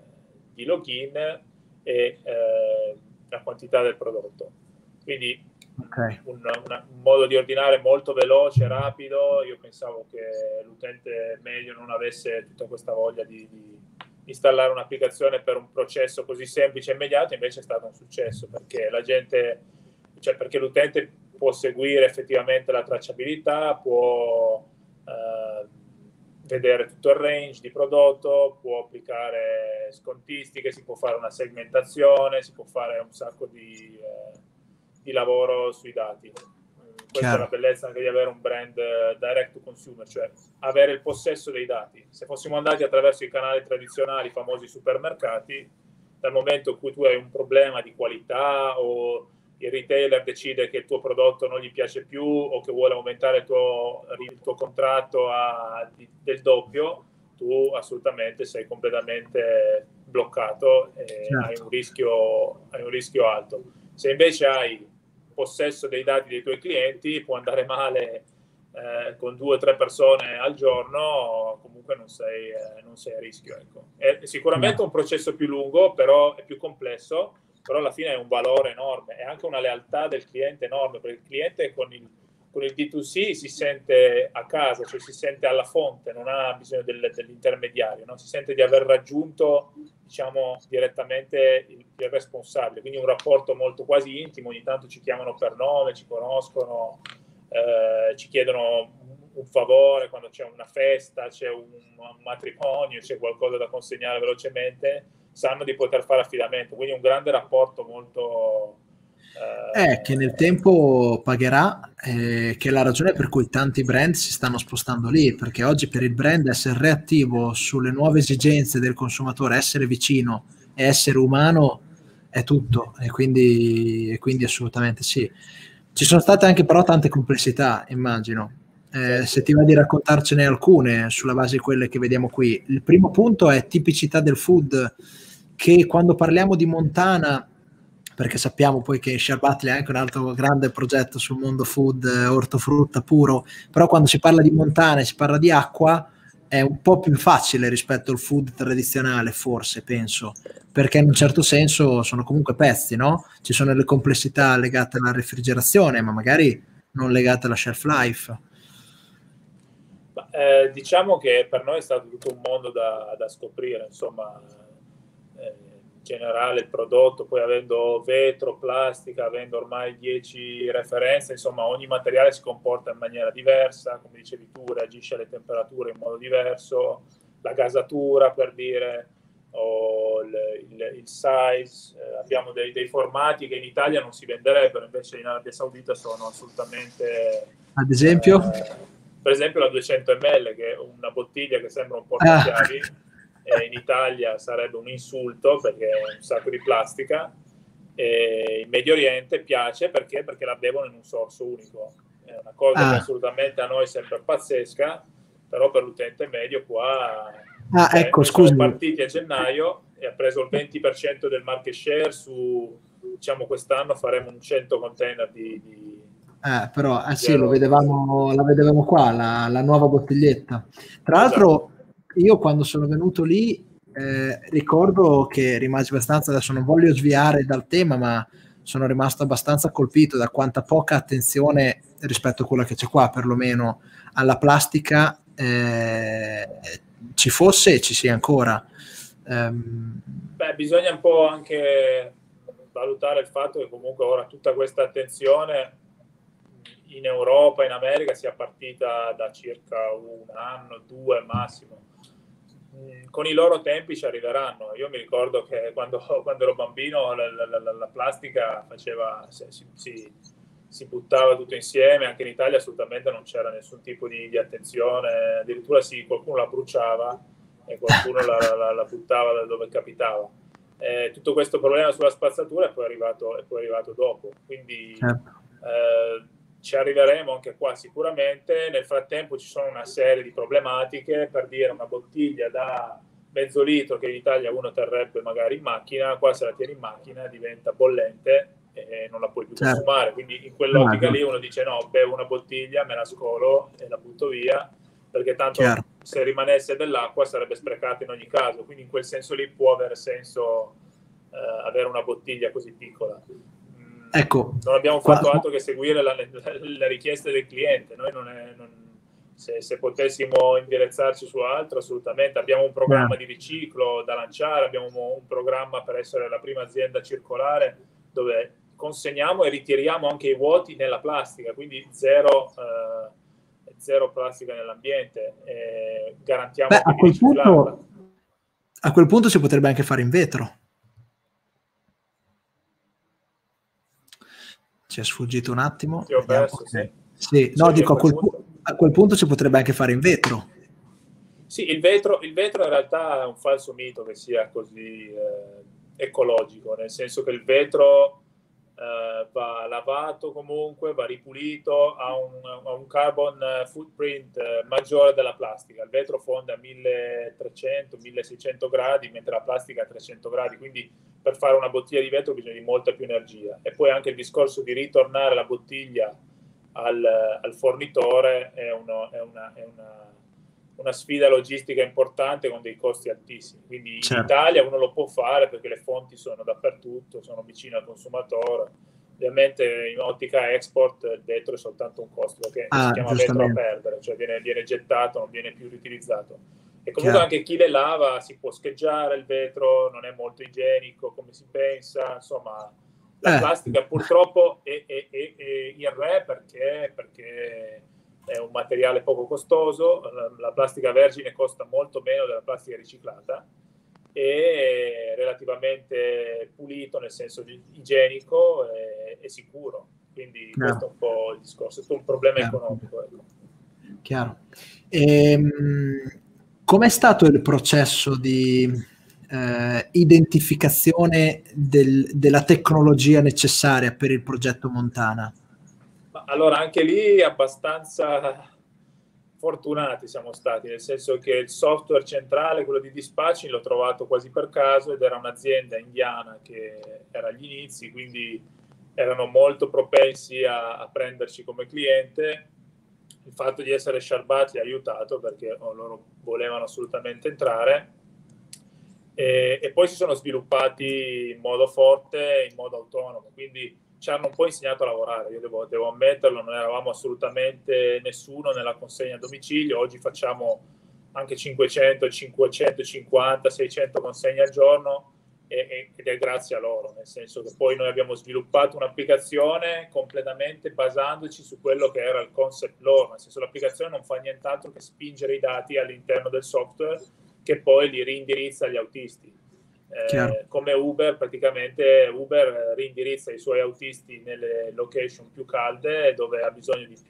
di login e la quantità del prodotto. Quindi un modo di ordinare molto veloce, rapido. Io pensavo che l'utente medio non avesse tutta questa voglia di installare un'applicazione per un processo così semplice e immediato, invece è stato un successo, perché la gente, cioè perché l'utente può seguire effettivamente la tracciabilità, può vedere tutto il range di prodotto, può applicare scontistiche, si può fare una segmentazione, si può fare un sacco di lavoro sui dati. Questa è la bellezza anche di avere un brand direct to consumer, cioè avere il possesso dei dati. Se fossimo andati attraverso i canali tradizionali, i famosi supermercati, dal momento in cui tu hai un problema di qualità o il retailer decide che il tuo prodotto non gli piace più o che vuole aumentare il tuo contratto del doppio, tu assolutamente sei completamente bloccato e hai un rischio alto. Se invece hai possesso dei dati dei tuoi clienti, può andare male con 2 o 3 persone al giorno, comunque non sei a rischio. Ecco. È sicuramente un processo più lungo, però è più complesso, però alla fine è un valore enorme, è anche una lealtà del cliente enorme, perché il cliente con il D2C si sente a casa, cioè si sente alla fonte, non ha bisogno dell'intermediario, no? Si sente di aver raggiunto, diciamo, direttamente il responsabile, quindi un rapporto molto quasi intimo. Ogni tanto ci chiamano per nome, ci conoscono, ci chiedono un favore quando c'è una festa, c'è un matrimonio, c'è qualcosa da consegnare velocemente, sanno di poter fare affidamento, quindi un grande rapporto molto... che nel tempo pagherà, che è la ragione per cui tanti brand si stanno spostando lì, perché oggi per il brand essere reattivo sulle nuove esigenze del consumatore, essere vicino e essere umano è tutto, e quindi assolutamente sì. Ci sono state anche però tante complessità, immagino. Se ti va di raccontarcene alcune sulla base di quelle che vediamo qui. Il primo punto è tipicità del food, che quando parliamo di Montana, perché sappiamo poi che Sharbatli è anche un altro grande progetto sul mondo food, ortofrutta puro, però quando si parla di Montana e si parla di acqua è un po' più facile rispetto al food tradizionale, forse, penso, perché in un certo senso sono comunque pezzi, no? Ci sono le complessità legate alla refrigerazione, ma magari non legate alla shelf life. Diciamo che per noi è stato tutto un mondo da scoprire, insomma, in generale il prodotto, poi avendo vetro, plastica, avendo ormai 10 referenze, insomma ogni materiale si comporta in maniera diversa, come dicevi tu, reagisce alle temperature in modo diverso, la gasatura per dire, o il size, abbiamo dei formati che in Italia non si venderebbero, invece in Arabia Saudita sono assolutamente... Ad esempio? Per esempio la 200 ml, che è una bottiglia che sembra un portachiavi, in Italia sarebbe un insulto perché è un sacco di plastica, e in Medio Oriente piace perché la bevono in un sorso unico. È una cosa che assolutamente a noi sembra pazzesca, però per l'utente medio qua... ecco, siamo partiti a gennaio e ha preso il 20% del market share su, diciamo, quest'anno faremo un 100 container di però sì, la vedevamo qua, la nuova bottiglietta. Tra l'altro, io quando sono venuto lì ricordo che rimasi abbastanza, adesso non voglio sviare dal tema, ma sono rimasto abbastanza colpito da quanta poca attenzione rispetto a quella che c'è qua, perlomeno alla plastica ci fosse e ci sia ancora. Bisogna un po' anche valutare il fatto che comunque ora tutta questa attenzione in Europa, in America, sia partita da circa un anno, 2 massimo. Con i loro tempi ci arriveranno. Io mi ricordo che quando ero bambino la plastica si buttava tutto insieme, anche in Italia assolutamente non c'era nessun tipo di attenzione, addirittura qualcuno la bruciava e qualcuno la buttava da dove capitava. Tutto questo problema sulla spazzatura è poi arrivato dopo, quindi ci arriveremo anche qua sicuramente. Nel frattempo ci sono una serie di problematiche, per dire una bottiglia da mezzo litro che in Italia uno terrebbe magari in macchina, qua se la tieni in macchina diventa bollente e non la puoi più consumare, quindi in quell'ottica lì uno dice no, bevo una bottiglia, me la scolo e la butto via, perché tanto se rimanesse dell'acqua sarebbe sprecata in ogni caso, quindi in quel senso lì può avere senso avere una bottiglia così piccola. ecco, non abbiamo fatto altro che seguire la richiesta del cliente. Noi se potessimo indirizzarci su altro, assolutamente. Abbiamo un programma di riciclo da lanciare, abbiamo un programma per essere la prima azienda circolare, dove consegniamo e ritiriamo anche i vuoti nella plastica, quindi zero plastica nell'ambiente. Garantiamo di riciclarla. A quel punto si potrebbe anche fare in vetro. Ci è sfuggito un attimo. Ti ho perso, sì. Sì, no, dico a quel punto si potrebbe anche fare in vetro. Sì, il vetro in realtà è un falso mito che sia così ecologico, nel senso che il vetro va lavato comunque, va ripulito, ha un carbon footprint maggiore della plastica. Il vetro fonde a 1300-1600 gradi, mentre la plastica a 300 gradi, quindi per fare una bottiglia di vetro bisogna di molta più energia. E poi anche il discorso di ritornare la bottiglia al fornitore è una sfida logistica importante con dei costi altissimi. Quindi in Italia uno lo può fare perché le fonti sono dappertutto, sono vicine al consumatore. Ovviamente in ottica export il vetro è soltanto un costo, perché si chiama vetro a perdere, cioè viene gettato, non viene più riutilizzato. E comunque anche chi le lava si può scheggiare il vetro, non è molto igienico come si pensa, insomma la plastica purtroppo è in re perché è un materiale poco costoso, la plastica vergine costa molto meno della plastica riciclata e relativamente pulito, nel senso igienico e sicuro. Quindi questo è un po' il discorso, è un problema economico. Ecco. Chiaro. Com'è stato il processo di identificazione della tecnologia necessaria per il progetto Montana? Allora, anche lì abbastanza fortunati siamo stati, nel senso che il software centrale, quello di dispatching, l'ho trovato quasi per caso ed era un'azienda indiana che era agli inizi, quindi erano molto propensi a prenderci come cliente. Il fatto di essere Sharbat li ha aiutato perché loro volevano assolutamente entrare e poi si sono sviluppati in modo forte, in modo autonomo, quindi ci hanno un po' insegnato a lavorare. Io devo ammetterlo, non eravamo assolutamente nessuno nella consegna a domicilio. Oggi facciamo anche 500, 550, 600 consegne al giorno ed è grazie a loro, nel senso che poi noi abbiamo sviluppato un'applicazione completamente basandoci su quello che era il concept loro, nel senso l'applicazione non fa nient'altro che spingere i dati all'interno del software che poi li rindirizza agli autisti. Come Uber, praticamente Uber rindirizza i suoi autisti nelle location più calde dove ha bisogno di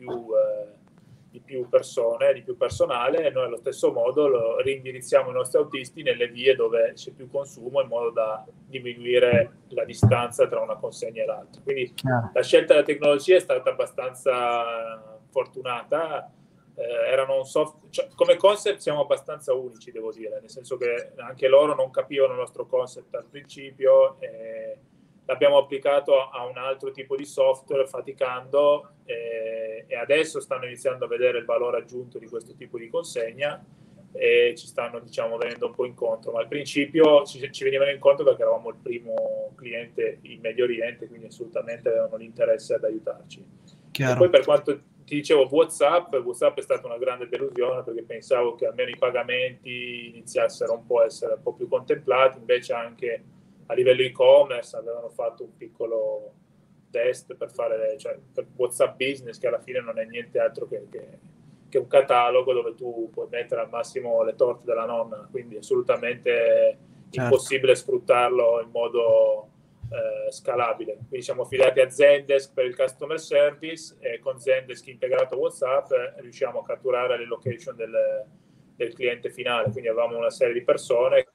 più persone, di più personale, e noi allo stesso modo rindirizziamo i nostri autisti nelle vie dove c'è più consumo in modo da diminuire la distanza tra una consegna e l'altra. Quindi la scelta della tecnologia è stata abbastanza fortunata. Erano come concept siamo abbastanza unici, devo dire, nel senso che anche loro non capivano il nostro concept al principio, l'abbiamo applicato a un altro tipo di software faticando e adesso stanno iniziando a vedere il valore aggiunto di questo tipo di consegna e ci stanno, diciamo, venendo un po' incontro, ma al principio ci venivano incontro perché eravamo il primo cliente in Medio Oriente, quindi assolutamente avevano l'interesse ad aiutarci. E poi per quanto ti dicevo WhatsApp è stata una grande delusione perché pensavo che almeno i pagamenti iniziassero a essere un po' più contemplati, invece anche a livello e-commerce avevano fatto un piccolo test per WhatsApp Business, che alla fine non è niente altro che un catalogo dove tu puoi mettere al massimo le torte della nonna, quindi assolutamente impossibile sfruttarlo in modo scalabile. Quindi siamo affiliati a Zendesk per il customer service e con Zendesk integrato WhatsApp riusciamo a catturare le location del cliente finale, quindi avevamo una serie di persone.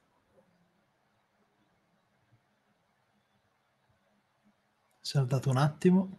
Saltato un attimo.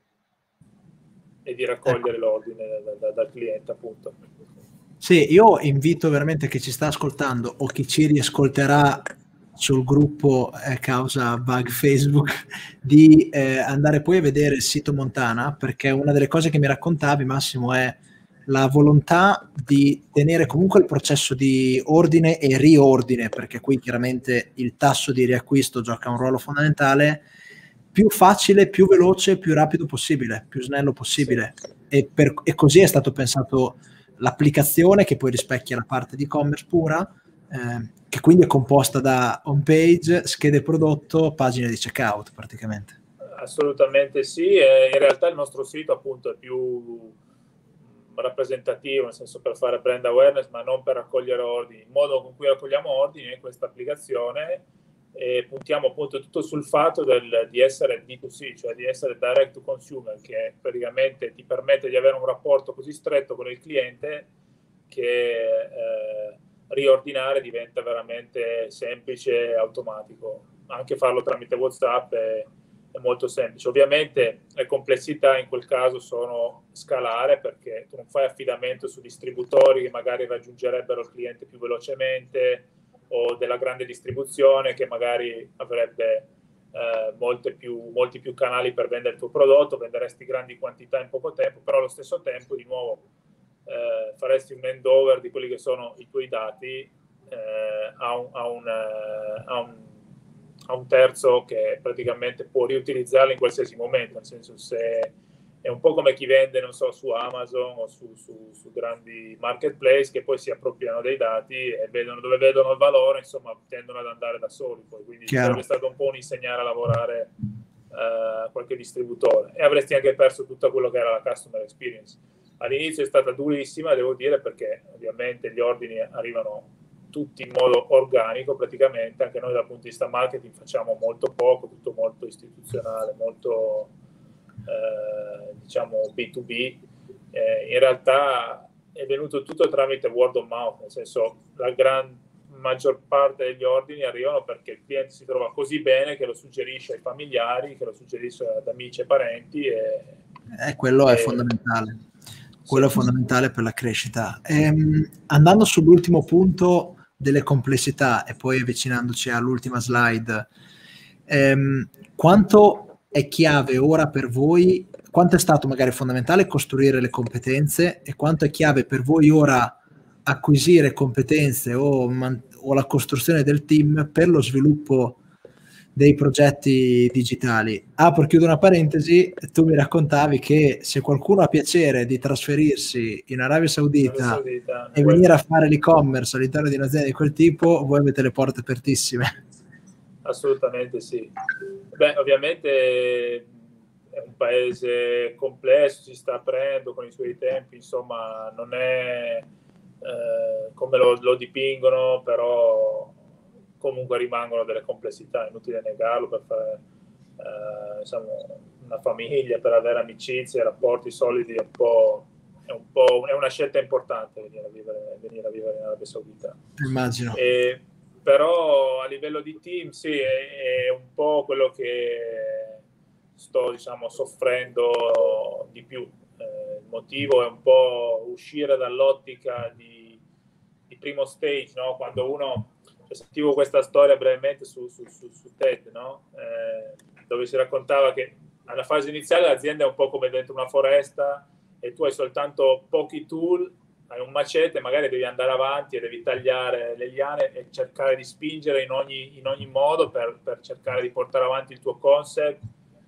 E di raccogliere l'ordine dal cliente, appunto. Sì, io invito veramente chi ci sta ascoltando o chi ci riascolterà sul gruppo causa bug Facebook di andare poi a vedere il sito Montana, perché una delle cose che mi raccontavi, Massimo, è la volontà di tenere comunque il processo di ordine e riordine, perché qui chiaramente il tasso di riacquisto gioca un ruolo fondamentale, più facile, più veloce, più rapido possibile, più snello possibile. Sì. E così è stato pensato l'applicazione, che poi rispecchia la parte di e-commerce pura, che quindi è composta da home page, schede prodotto, pagine di checkout praticamente. Assolutamente sì, e in realtà il nostro sito appunto è più rappresentativo, nel senso per fare brand awareness, ma non per raccogliere ordini. Il modo con cui raccogliamo ordini è questa applicazione, e puntiamo appunto tutto sul fatto di essere D2C, cioè di essere direct to consumer, che praticamente ti permette di avere un rapporto così stretto con il cliente che riordinare diventa veramente semplice e automatico. Anche farlo tramite WhatsApp è molto semplice. Ovviamente le complessità in quel caso sono scalare, perché tu non fai affidamento su distributori che magari raggiungerebbero il cliente più velocemente, o della grande distribuzione che magari avrebbe molti più canali per vendere il tuo prodotto, venderesti grandi quantità in poco tempo, però allo stesso tempo di nuovo faresti un handover di quelli che sono i tuoi dati a un terzo che praticamente può riutilizzarli in qualsiasi momento, nel senso, se è un po' come chi vende, non so, su Amazon o su grandi marketplace, che poi si appropriano dei dati e vedono dove vedono il valore, insomma, tendono ad andare da soli poi. Quindi sarebbe stato un po' un insegnare a lavorare qualche distributore, e avresti anche perso tutto quello che era la customer experience. All'inizio è stata durissima, devo dire, perché ovviamente gli ordini arrivano tutti in modo organico praticamente. Anche noi dal punto di vista marketing facciamo molto poco, tutto molto istituzionale, molto diciamo B2B. In realtà è venuto tutto tramite word of mouth, nel senso, la maggior parte degli ordini arrivano perché il cliente si trova così bene che lo suggerisce ai familiari, che lo suggerisce ad amici e parenti, quello è fondamentale. Quello è fondamentale per la crescita. Andando sull'ultimo punto delle complessità e poi avvicinandoci all'ultima slide, quanto è chiave ora per voi, quanto è stato magari fondamentale costruire le competenze, e quanto è chiave per voi ora acquisire competenze o la costruzione del team per lo sviluppo dei progetti digitali? Chiudo una parentesi, tu mi raccontavi che se qualcuno ha piacere di trasferirsi in Arabia Saudita e venire a fare l'e-commerce all'interno di un'azienda di quel tipo, voi avete le porte apertissime. Assolutamente sì. Beh, ovviamente è un paese complesso, si sta aprendo con i suoi tempi, insomma, non è come lo dipingono, però comunque rimangono delle complessità, è inutile negarlo. Per fare diciamo, una famiglia, per avere amicizie, rapporti solidi, è una scelta importante venire a vivere in Arabia Saudita. Immagino. Però a livello di team sì, è un po' quello che sto, diciamo, soffrendo di più. Il motivo è un po' uscire dall'ottica di primo stage, no? Quando uno, sentivo questa storia brevemente su TED, no? Dove si raccontava che alla fase iniziale l'azienda è un po' come dentro una foresta e tu hai soltanto pochi tool, hai un macete, magari devi andare avanti e devi tagliare le liane e cercare di spingere in ogni modo per cercare di portare avanti il tuo concept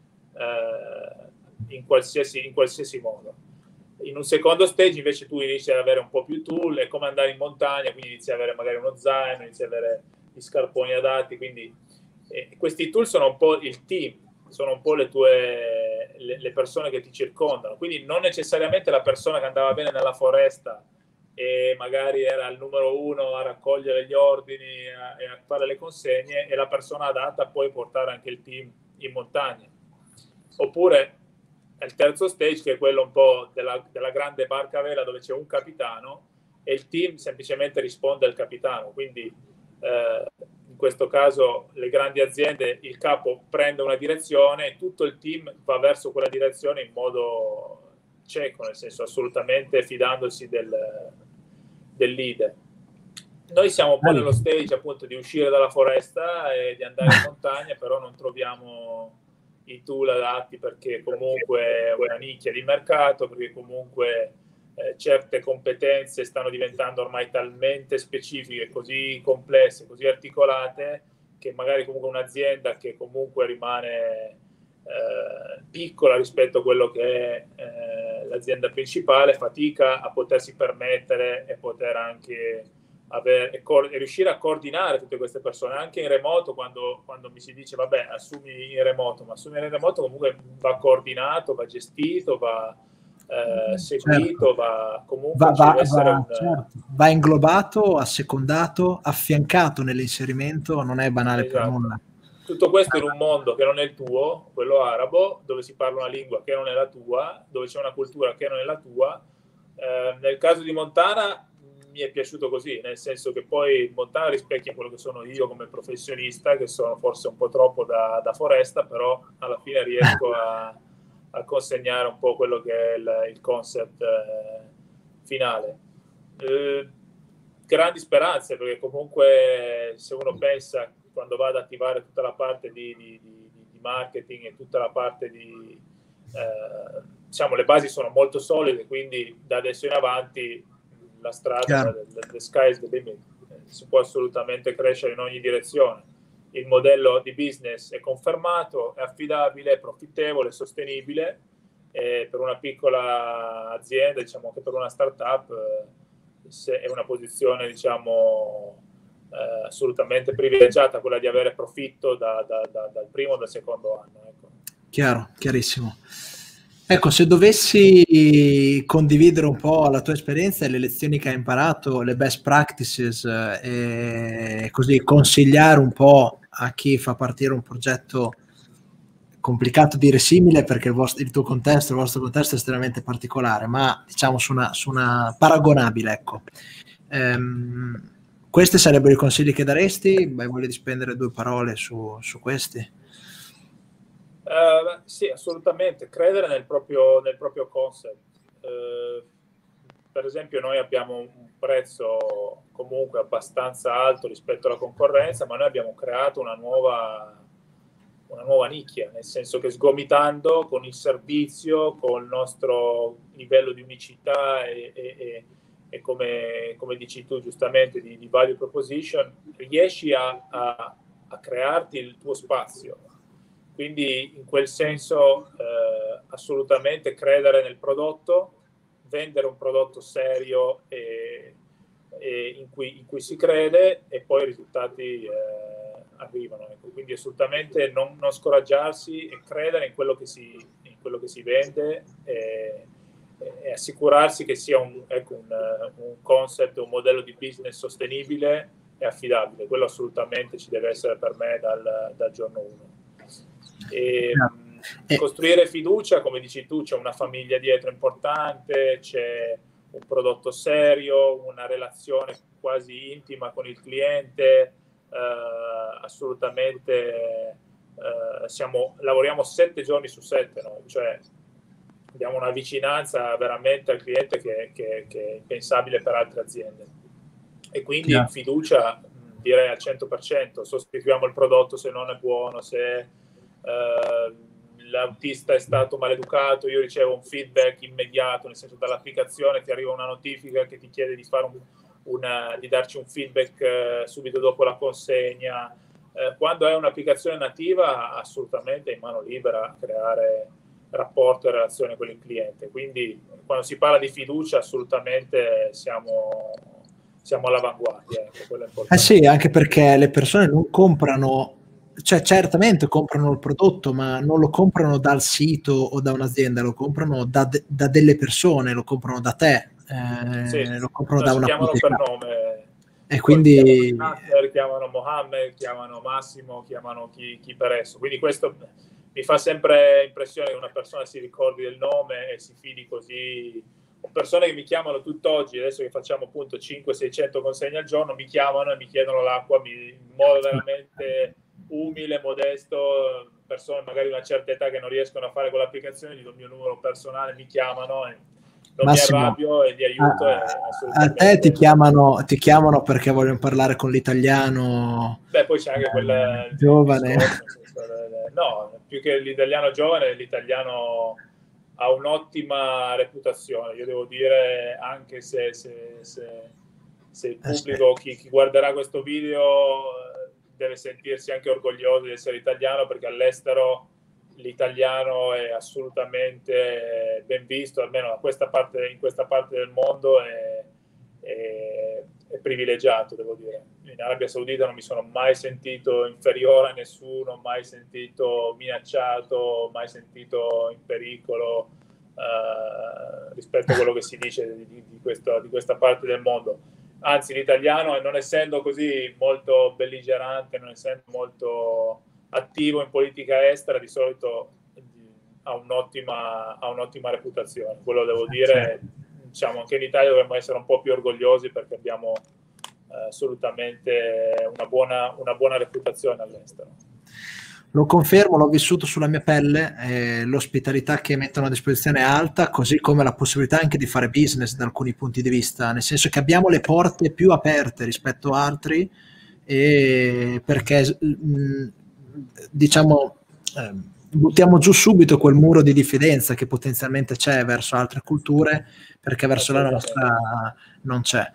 in qualsiasi modo. In un secondo stage invece tu inizi ad avere un po' più tool, è come andare in montagna, quindi inizi ad avere magari uno zaino, inizi ad avere gli scarponi adatti, quindi questi tool sono un po' il team, sono un po' le persone che ti circondano, quindi non necessariamente la persona che andava bene nella foresta e magari era il numero uno a raccogliere gli ordini e a fare le consegne è la persona adatta a poi portare anche il team in montagna. Oppure il terzo stage, che è quello un po' della grande barca a vela, dove c'è un capitano e il team semplicemente risponde al capitano. Quindi in questo caso le grandi aziende, il capo prende una direzione e tutto il team va verso quella direzione in modo cieco, nel senso assolutamente fidandosi del leader. Noi siamo un po' nello stage appunto di uscire dalla foresta e di andare in montagna, però non troviamo i tool adatti, perché comunque è una nicchia di mercato, perché comunque certe competenze stanno diventando ormai talmente specifiche, così complesse, così articolate, che magari comunque un'azienda che comunque rimane piccola rispetto a quello che è l'azienda principale, fatica a potersi permettere e poter anche riuscire a coordinare tutte queste persone anche in remoto. Quando mi si dice vabbè, assumi in remoto, ma assumere in remoto comunque va coordinato, va gestito, va seguito, certo. comunque ci deve essere certo. Va inglobato, assecondato, affiancato nell'inserimento, non è banale per esatto. nulla. Tutto questo in un mondo che non è il tuo, quello arabo, dove si parla una lingua che non è la tua, dove c'è una cultura che non è la tua. Nel caso di Montana mi è piaciuto così, nel senso che poi Montana rispecchia quello che sono io come professionista, che sono forse un po' troppo da foresta, però alla fine riesco a consegnare un po' quello che è il concept finale. Grandi speranze, perché comunque se uno pensa, quando va ad attivare tutta la parte di marketing e tutta la parte diciamo, le basi sono molto solide, quindi da adesso in avanti la strada, the sky is the limit, si può assolutamente crescere in ogni direzione. Il modello di business è confermato, è affidabile, è profittevole, è sostenibile, e per una piccola azienda, diciamo che per una startup, è una posizione, diciamo, assolutamente privilegiata, quella di avere profitto dal primo o dal secondo anno. Ecco. Chiaro, chiarissimo. Ecco, se dovessi condividere un po' la tua esperienza e le lezioni che hai imparato, le best practices, e così consigliare un po' a chi fa partire un progetto, complicato dire simile perché il vostro contesto è estremamente particolare, ma diciamo su una paragonabile, ecco. Questi sarebbero i consigli che daresti? Hai voglia di spendere 2 parole su questi? Sì, assolutamente, credere nel proprio concept. Per esempio noi abbiamo un prezzo comunque abbastanza alto rispetto alla concorrenza, ma noi abbiamo creato una nuova nicchia, nel senso che sgomitando con il servizio, con il nostro livello di unicità e come dici tu giustamente di value proposition, riesci a crearti il tuo spazio. Quindi in quel senso assolutamente credere nel prodotto, vendere un prodotto serio e in cui si crede, e poi i risultati arrivano. Ecco. Quindi assolutamente non scoraggiarsi e credere in quello che si vende e assicurarsi che sia un concept, un modello di business sostenibile e affidabile. Quello assolutamente ci deve essere per me dal giorno 1. Costruire fiducia, come dici tu, c'è una famiglia dietro importante, c'è un prodotto serio, una relazione quasi intima con il cliente, assolutamente lavoriamo 7 giorni su 7, no? Cioè abbiamo una vicinanza veramente al cliente che è impensabile per altre aziende, e quindi fiducia direi al 100%. Sostituiamo il prodotto se non è buono, se l'autista è stato maleducato, io ricevo un feedback immediato, nel senso dall'applicazione ti arriva una notifica che ti chiede di fare di darci un feedback subito dopo la consegna. Quando è un'applicazione nativa, assolutamente è in mano libera creare rapporto e relazione con il cliente. Quindi quando si parla di fiducia assolutamente siamo all'avanguardia. Ecco, sì, anche perché le persone non comprano, cioè certamente comprano il prodotto, ma non lo comprano dal sito o da un'azienda, lo comprano da delle persone, lo comprano da te, sì, lo comprano da si una chiamano pubblicità. per nome. E quindi Chiamano Mohammed, chiamano Massimo, chiamano chi per esso. Quindi questo mi fa sempre impressione che una persona si ricordi del nome e si fidi così. Ho persone che mi chiamano tutt'oggi, adesso che facciamo appunto 500-600 consegne al giorno, mi chiamano e mi chiedono l'acqua in modo veramente umile, modesto. Persone magari di una certa età che non riescono a fare quell'applicazione, gli do il mio numero personale, mi chiamano e non Massimo, mi arrabbio e li aiuto. A te ti chiamano perché vogliono parlare con l'italiano. Beh, poi c'è anche quel giovane. discorso, no, più che l'italiano giovane, l'italiano ha un'ottima reputazione. Io devo dire, anche se il pubblico, chi guarderà questo video, deve sentirsi anche orgoglioso di essere italiano, perché all'estero l'italiano è assolutamente ben visto, almeno in questa parte del mondo è privilegiato, devo dire. In Arabia Saudita non mi sono mai sentito inferiore a nessuno, mai sentito minacciato, mai sentito in pericolo rispetto a quello che si dice di questa parte del mondo. Anzi, l'italiano, non essendo così molto belligerante, non essendo molto attivo in politica estera, di solito ha un'ottima reputazione. Quello devo dire, diciamo, anche in Italia dovremmo essere un po' più orgogliosi perché abbiamo assolutamente una buona reputazione all'estero. Lo confermo, l'ho vissuto sulla mia pelle, l'ospitalità che mettono a disposizione è alta, così come la possibilità anche di fare business da alcuni punti di vista, nel senso che abbiamo le porte più aperte rispetto a altri, perché diciamo buttiamo giù subito quel muro di diffidenza che potenzialmente c'è verso altre culture, perché verso la nostra non c'è.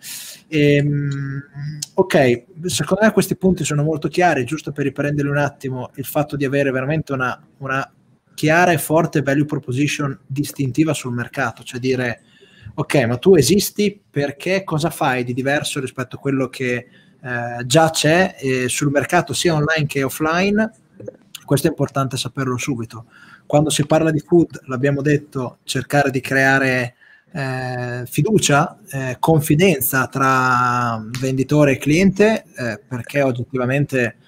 Ok, secondo me questi punti sono molto chiari. Giusto per riprendere un attimo, il fatto di avere veramente una chiara e forte value proposition distintiva sul mercato, cioè dire ok, ma tu esisti perché cosa fai di diverso rispetto a quello che già c'è sul mercato sia online che offline. Questo è importante saperlo subito. Quando si parla di food, l'abbiamo detto, cercare di creare fiducia, confidenza tra venditore e cliente, perché oggettivamente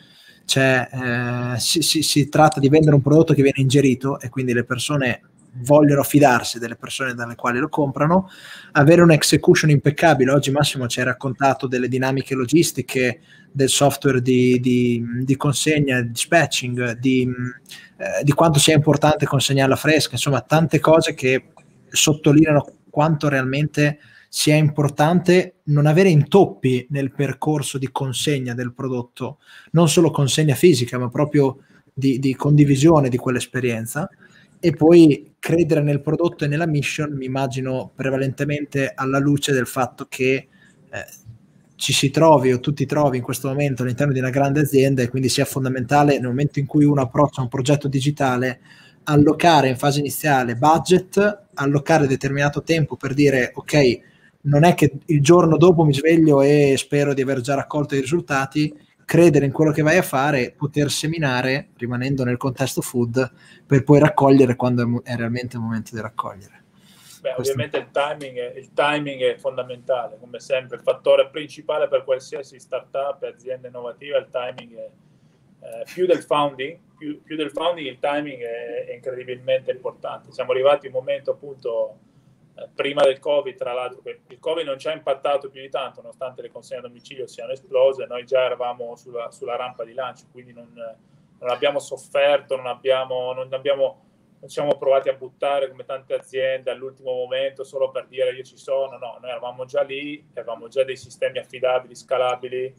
si tratta di vendere un prodotto che viene ingerito e quindi le persone vogliono fidarsi delle persone dalle quali lo comprano, avere un'execution impeccabile. Oggi Massimo ci ha raccontato delle dinamiche logistiche del software di consegna, di dispatching, di quanto sia importante consegnarla fresca, insomma tante cose che sottolineano quanto realmente sia importante non avere intoppi nel percorso di consegna del prodotto, non solo consegna fisica ma proprio di condivisione di quell'esperienza. E poi credere nel prodotto e nella mission, mi immagino prevalentemente alla luce del fatto che ci si trovi o tu ti trovi in questo momento all'interno di una grande azienda e quindi sia fondamentale nel momento in cui uno approccia un progetto digitale allocare in fase iniziale budget, allocare determinato tempo per dire ok, non è che il giorno dopo mi sveglio e spero di aver già raccolto i risultati, credere in quello che vai a fare, poter seminare rimanendo nel contesto food per poi raccogliere quando è realmente il momento di raccogliere. Beh, ovviamente il timing è fondamentale, come sempre, il fattore principale per qualsiasi startup e azienda innovativa. Il timing è più del founding, il timing è incredibilmente importante. Siamo arrivati a un momento appunto prima del Covid, tra l'altro, che il Covid non ci ha impattato più di tanto, nonostante le consegne a domicilio siano esplose. Noi già eravamo sulla rampa di lancio, quindi non abbiamo sofferto, non siamo provati a buttare come tante aziende all'ultimo momento solo per dire io ci sono. No, noi eravamo già lì, avevamo già dei sistemi affidabili, scalabili,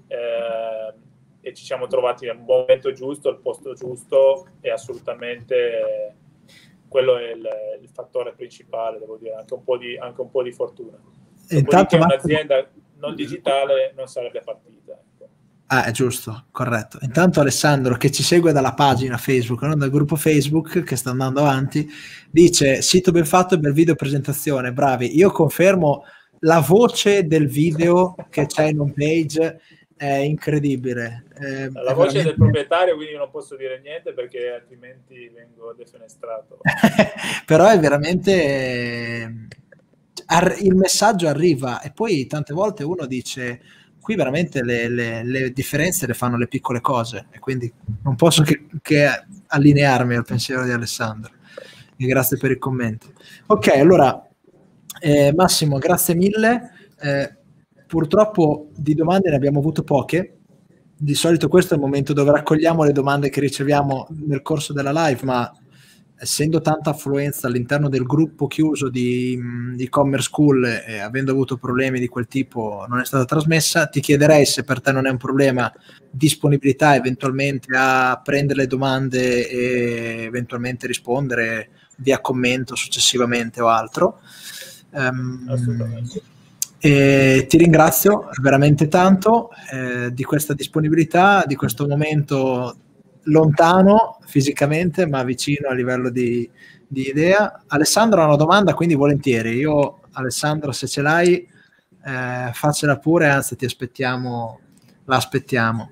e ci siamo trovati al momento giusto, al posto giusto, e assolutamente quello è il fattore principale, devo dire, anche un po' di fortuna. Intanto un'azienda non digitale non sarebbe partita. È giusto, corretto. Intanto Alessandro, che ci segue dalla pagina Facebook, non dal gruppo Facebook, che sta andando avanti, dice sito ben fatto e bel video presentazione, bravi. Io confermo, la voce del video che c'è in home page è incredibile. La voce del proprietario, quindi non posso dire niente perché altrimenti vengo defenestrato. Però è veramente... il messaggio arriva e poi tante volte uno dice... Qui veramente le differenze le fanno le piccole cose e quindi non posso che allinearmi al pensiero di Alessandro. E grazie per il commento. Ok, allora Massimo, grazie mille. Purtroppo di domande ne abbiamo avuto poche. Di solito questo è il momento dove raccogliamo le domande che riceviamo nel corso della live, ma essendo tanta affluenza all'interno del gruppo chiuso di Commerce School e avendo avuto problemi di quel tipo non è stata trasmessa, ti chiederei, se per te non è un problema, disponibilità eventualmente a prendere le domande e eventualmente rispondere via commento successivamente o altro. Assolutamente. E ti ringrazio veramente tanto di questa disponibilità, di questo momento lontano fisicamente, ma vicino a livello di idea. Alessandro ha una domanda, quindi volentieri. Io, Alessandro, se ce l'hai, faccela pure, anzi ti aspettiamo, la aspettiamo.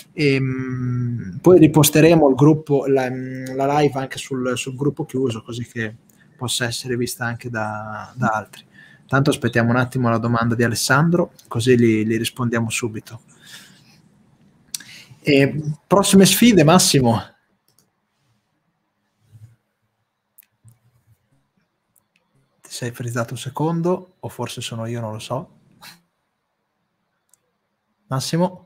Poi riposteremo il gruppo, la live anche sul gruppo chiuso, così che possa essere vista anche da altri. Tanto aspettiamo un attimo la domanda di Alessandro, così li rispondiamo subito. Prossime sfide, Massimo? Ti sei frizzato un secondo, o forse sono io, non lo so. Massimo?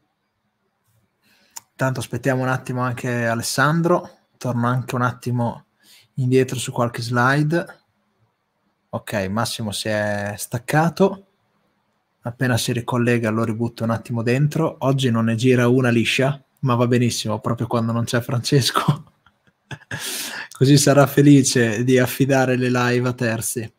Tanto aspettiamo un attimo anche Alessandro, torno anche un attimo indietro su qualche slide. Ok, Massimo si è staccato, appena si ricollega lo ributto un attimo dentro. Oggi non ne gira una liscia, ma va benissimo, proprio quando non c'è Francesco. Così sarà felice di affidare le live a terzi.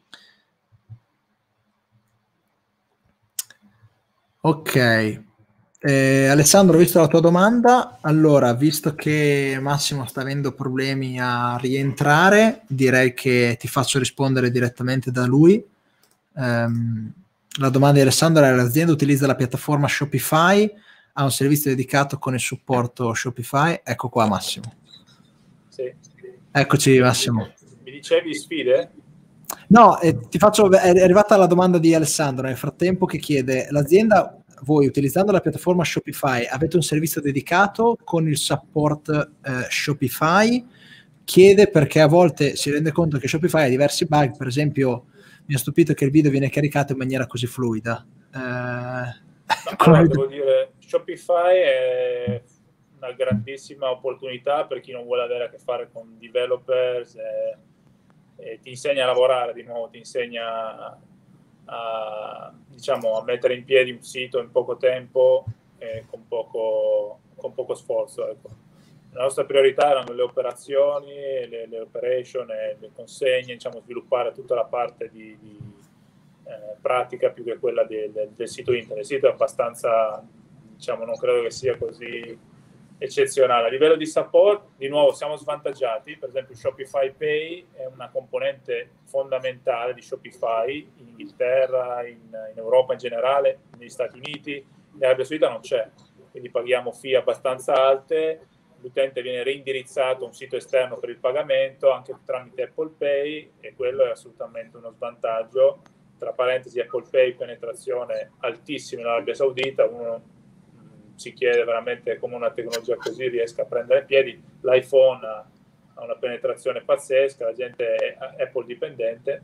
Ok. Alessandro, visto la tua domanda, allora, visto che Massimo sta avendo problemi a rientrare, direi che ti faccio rispondere direttamente da lui. La domanda di Alessandro è: l'azienda utilizza la piattaforma Shopify, ha un servizio dedicato con il supporto Shopify? Ecco qua, Massimo. Sì. Eccoci, Massimo. Mi dicevi sfide? No, è arrivata la domanda di Alessandro nel frattempo, che chiede: l'azienda, voi utilizzando la piattaforma Shopify, avete un servizio dedicato con il support Shopify? Chiede perché a volte si rende conto che Shopify ha diversi bug, per esempio mi ha stupito che il video viene caricato in maniera così fluida. Allora, devo dire, Shopify è una grandissima opportunità per chi non vuole avere a che fare con developers, e ti insegna a lavorare di nuovo, ti insegna a mettere in piedi un sito in poco tempo e con poco sforzo. Ecco. La nostra priorità erano le operazioni, le operation, le consegne, sviluppare tutta la parte di pratica più che quella del sito internet. Il sito è abbastanza, non credo che sia così eccezionale. A livello di support, di nuovo, siamo svantaggiati. Per esempio, Shopify Pay è una componente fondamentale di Shopify in Inghilterra, in Europa in generale, negli Stati Uniti. In Arabia Saudita non c'è, quindi paghiamo fee abbastanza alte. L'utente viene reindirizzato a un sito esterno per il pagamento anche tramite Apple Pay, e quello è assolutamente uno svantaggio. Tra parentesi, Apple Pay penetrazione altissima in Arabia Saudita, uno si chiede veramente come una tecnologia così riesca a prendere piedi. L'iPhone ha una penetrazione pazzesca, la gente è Apple dipendente.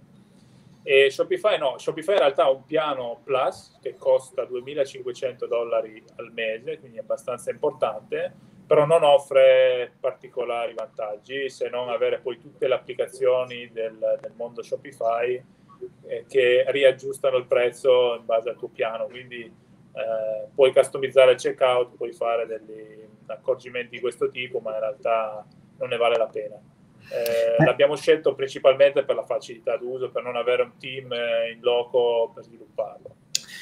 E Shopify no, Shopify in realtà ha un piano Plus che costa $2.500 al mese, quindi è abbastanza importante, però non offre particolari vantaggi, se non avere poi tutte le applicazioni del mondo Shopify che riaggiustano il prezzo in base al tuo piano, quindi puoi customizzare il checkout, puoi fare degli accorgimenti di questo tipo, ma in realtà non ne vale la pena. L'abbiamo scelto principalmente per la facilità d'uso, per non avere un team in loco per svilupparlo.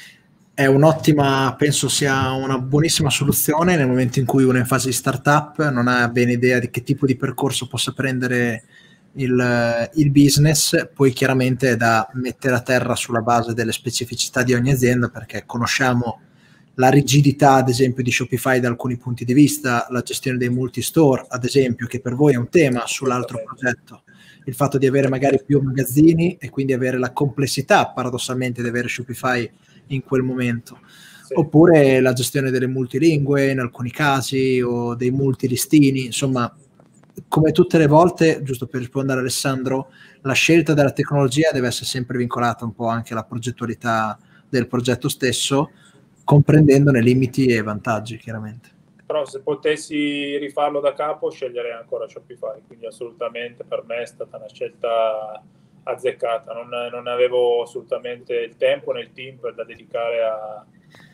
È un'ottima, penso sia una buonissima soluzione nel momento in cui uno è in fase di startup, non ha bene idea di che tipo di percorso possa prendere il business. Poi chiaramente è da mettere a terra sulla base delle specificità di ogni azienda, perché conosciamo la rigidità ad esempio di Shopify da alcuni punti di vista, la gestione dei multistore ad esempio, che per voi è un tema sull'altro progetto, il fatto di avere magari più magazzini e quindi avere la complessità paradossalmente di avere Shopify in quel momento, sì. Oppure la gestione delle multilingue in alcuni casi, o dei multilistini, insomma, come tutte le volte, giusto per rispondere a Alessandro, la scelta della tecnologia deve essere sempre vincolata un po' anche alla progettualità del progetto stesso, comprendendone limiti e vantaggi, chiaramente. Però se potessi rifarlo da capo, sceglierei ancora Shopify, quindi assolutamente per me è stata una scelta azzeccata. Non avevo assolutamente il tempo né il team da dedicare a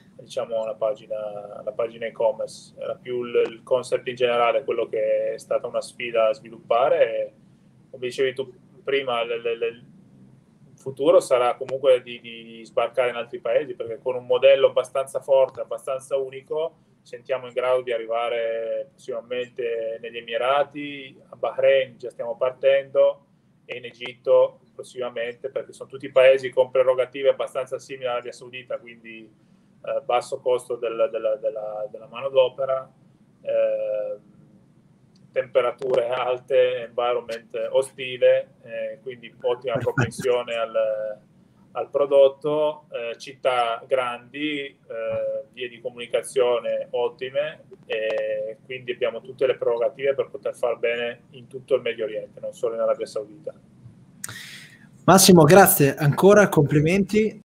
la pagina e-commerce. Era più il concept in generale quello che è stata una sfida a sviluppare, e come dicevi tu prima, il futuro sarà comunque di sbarcare in altri paesi, perché con un modello abbastanza forte, abbastanza unico, sentiamo in grado di arrivare prossimamente negli Emirati, a Bahrain già stiamo partendo, e in Egitto prossimamente, perché sono tutti paesi con prerogative abbastanza simili all'Arabia Saudita, quindi basso costo della manodopera, temperature alte, environment ostile, quindi ottima propensione al prodotto, città grandi, vie di comunicazione ottime, e quindi abbiamo tutte le prerogative per poter far bene in tutto il Medio Oriente, non solo in Arabia Saudita. Massimo, grazie ancora, complimenti.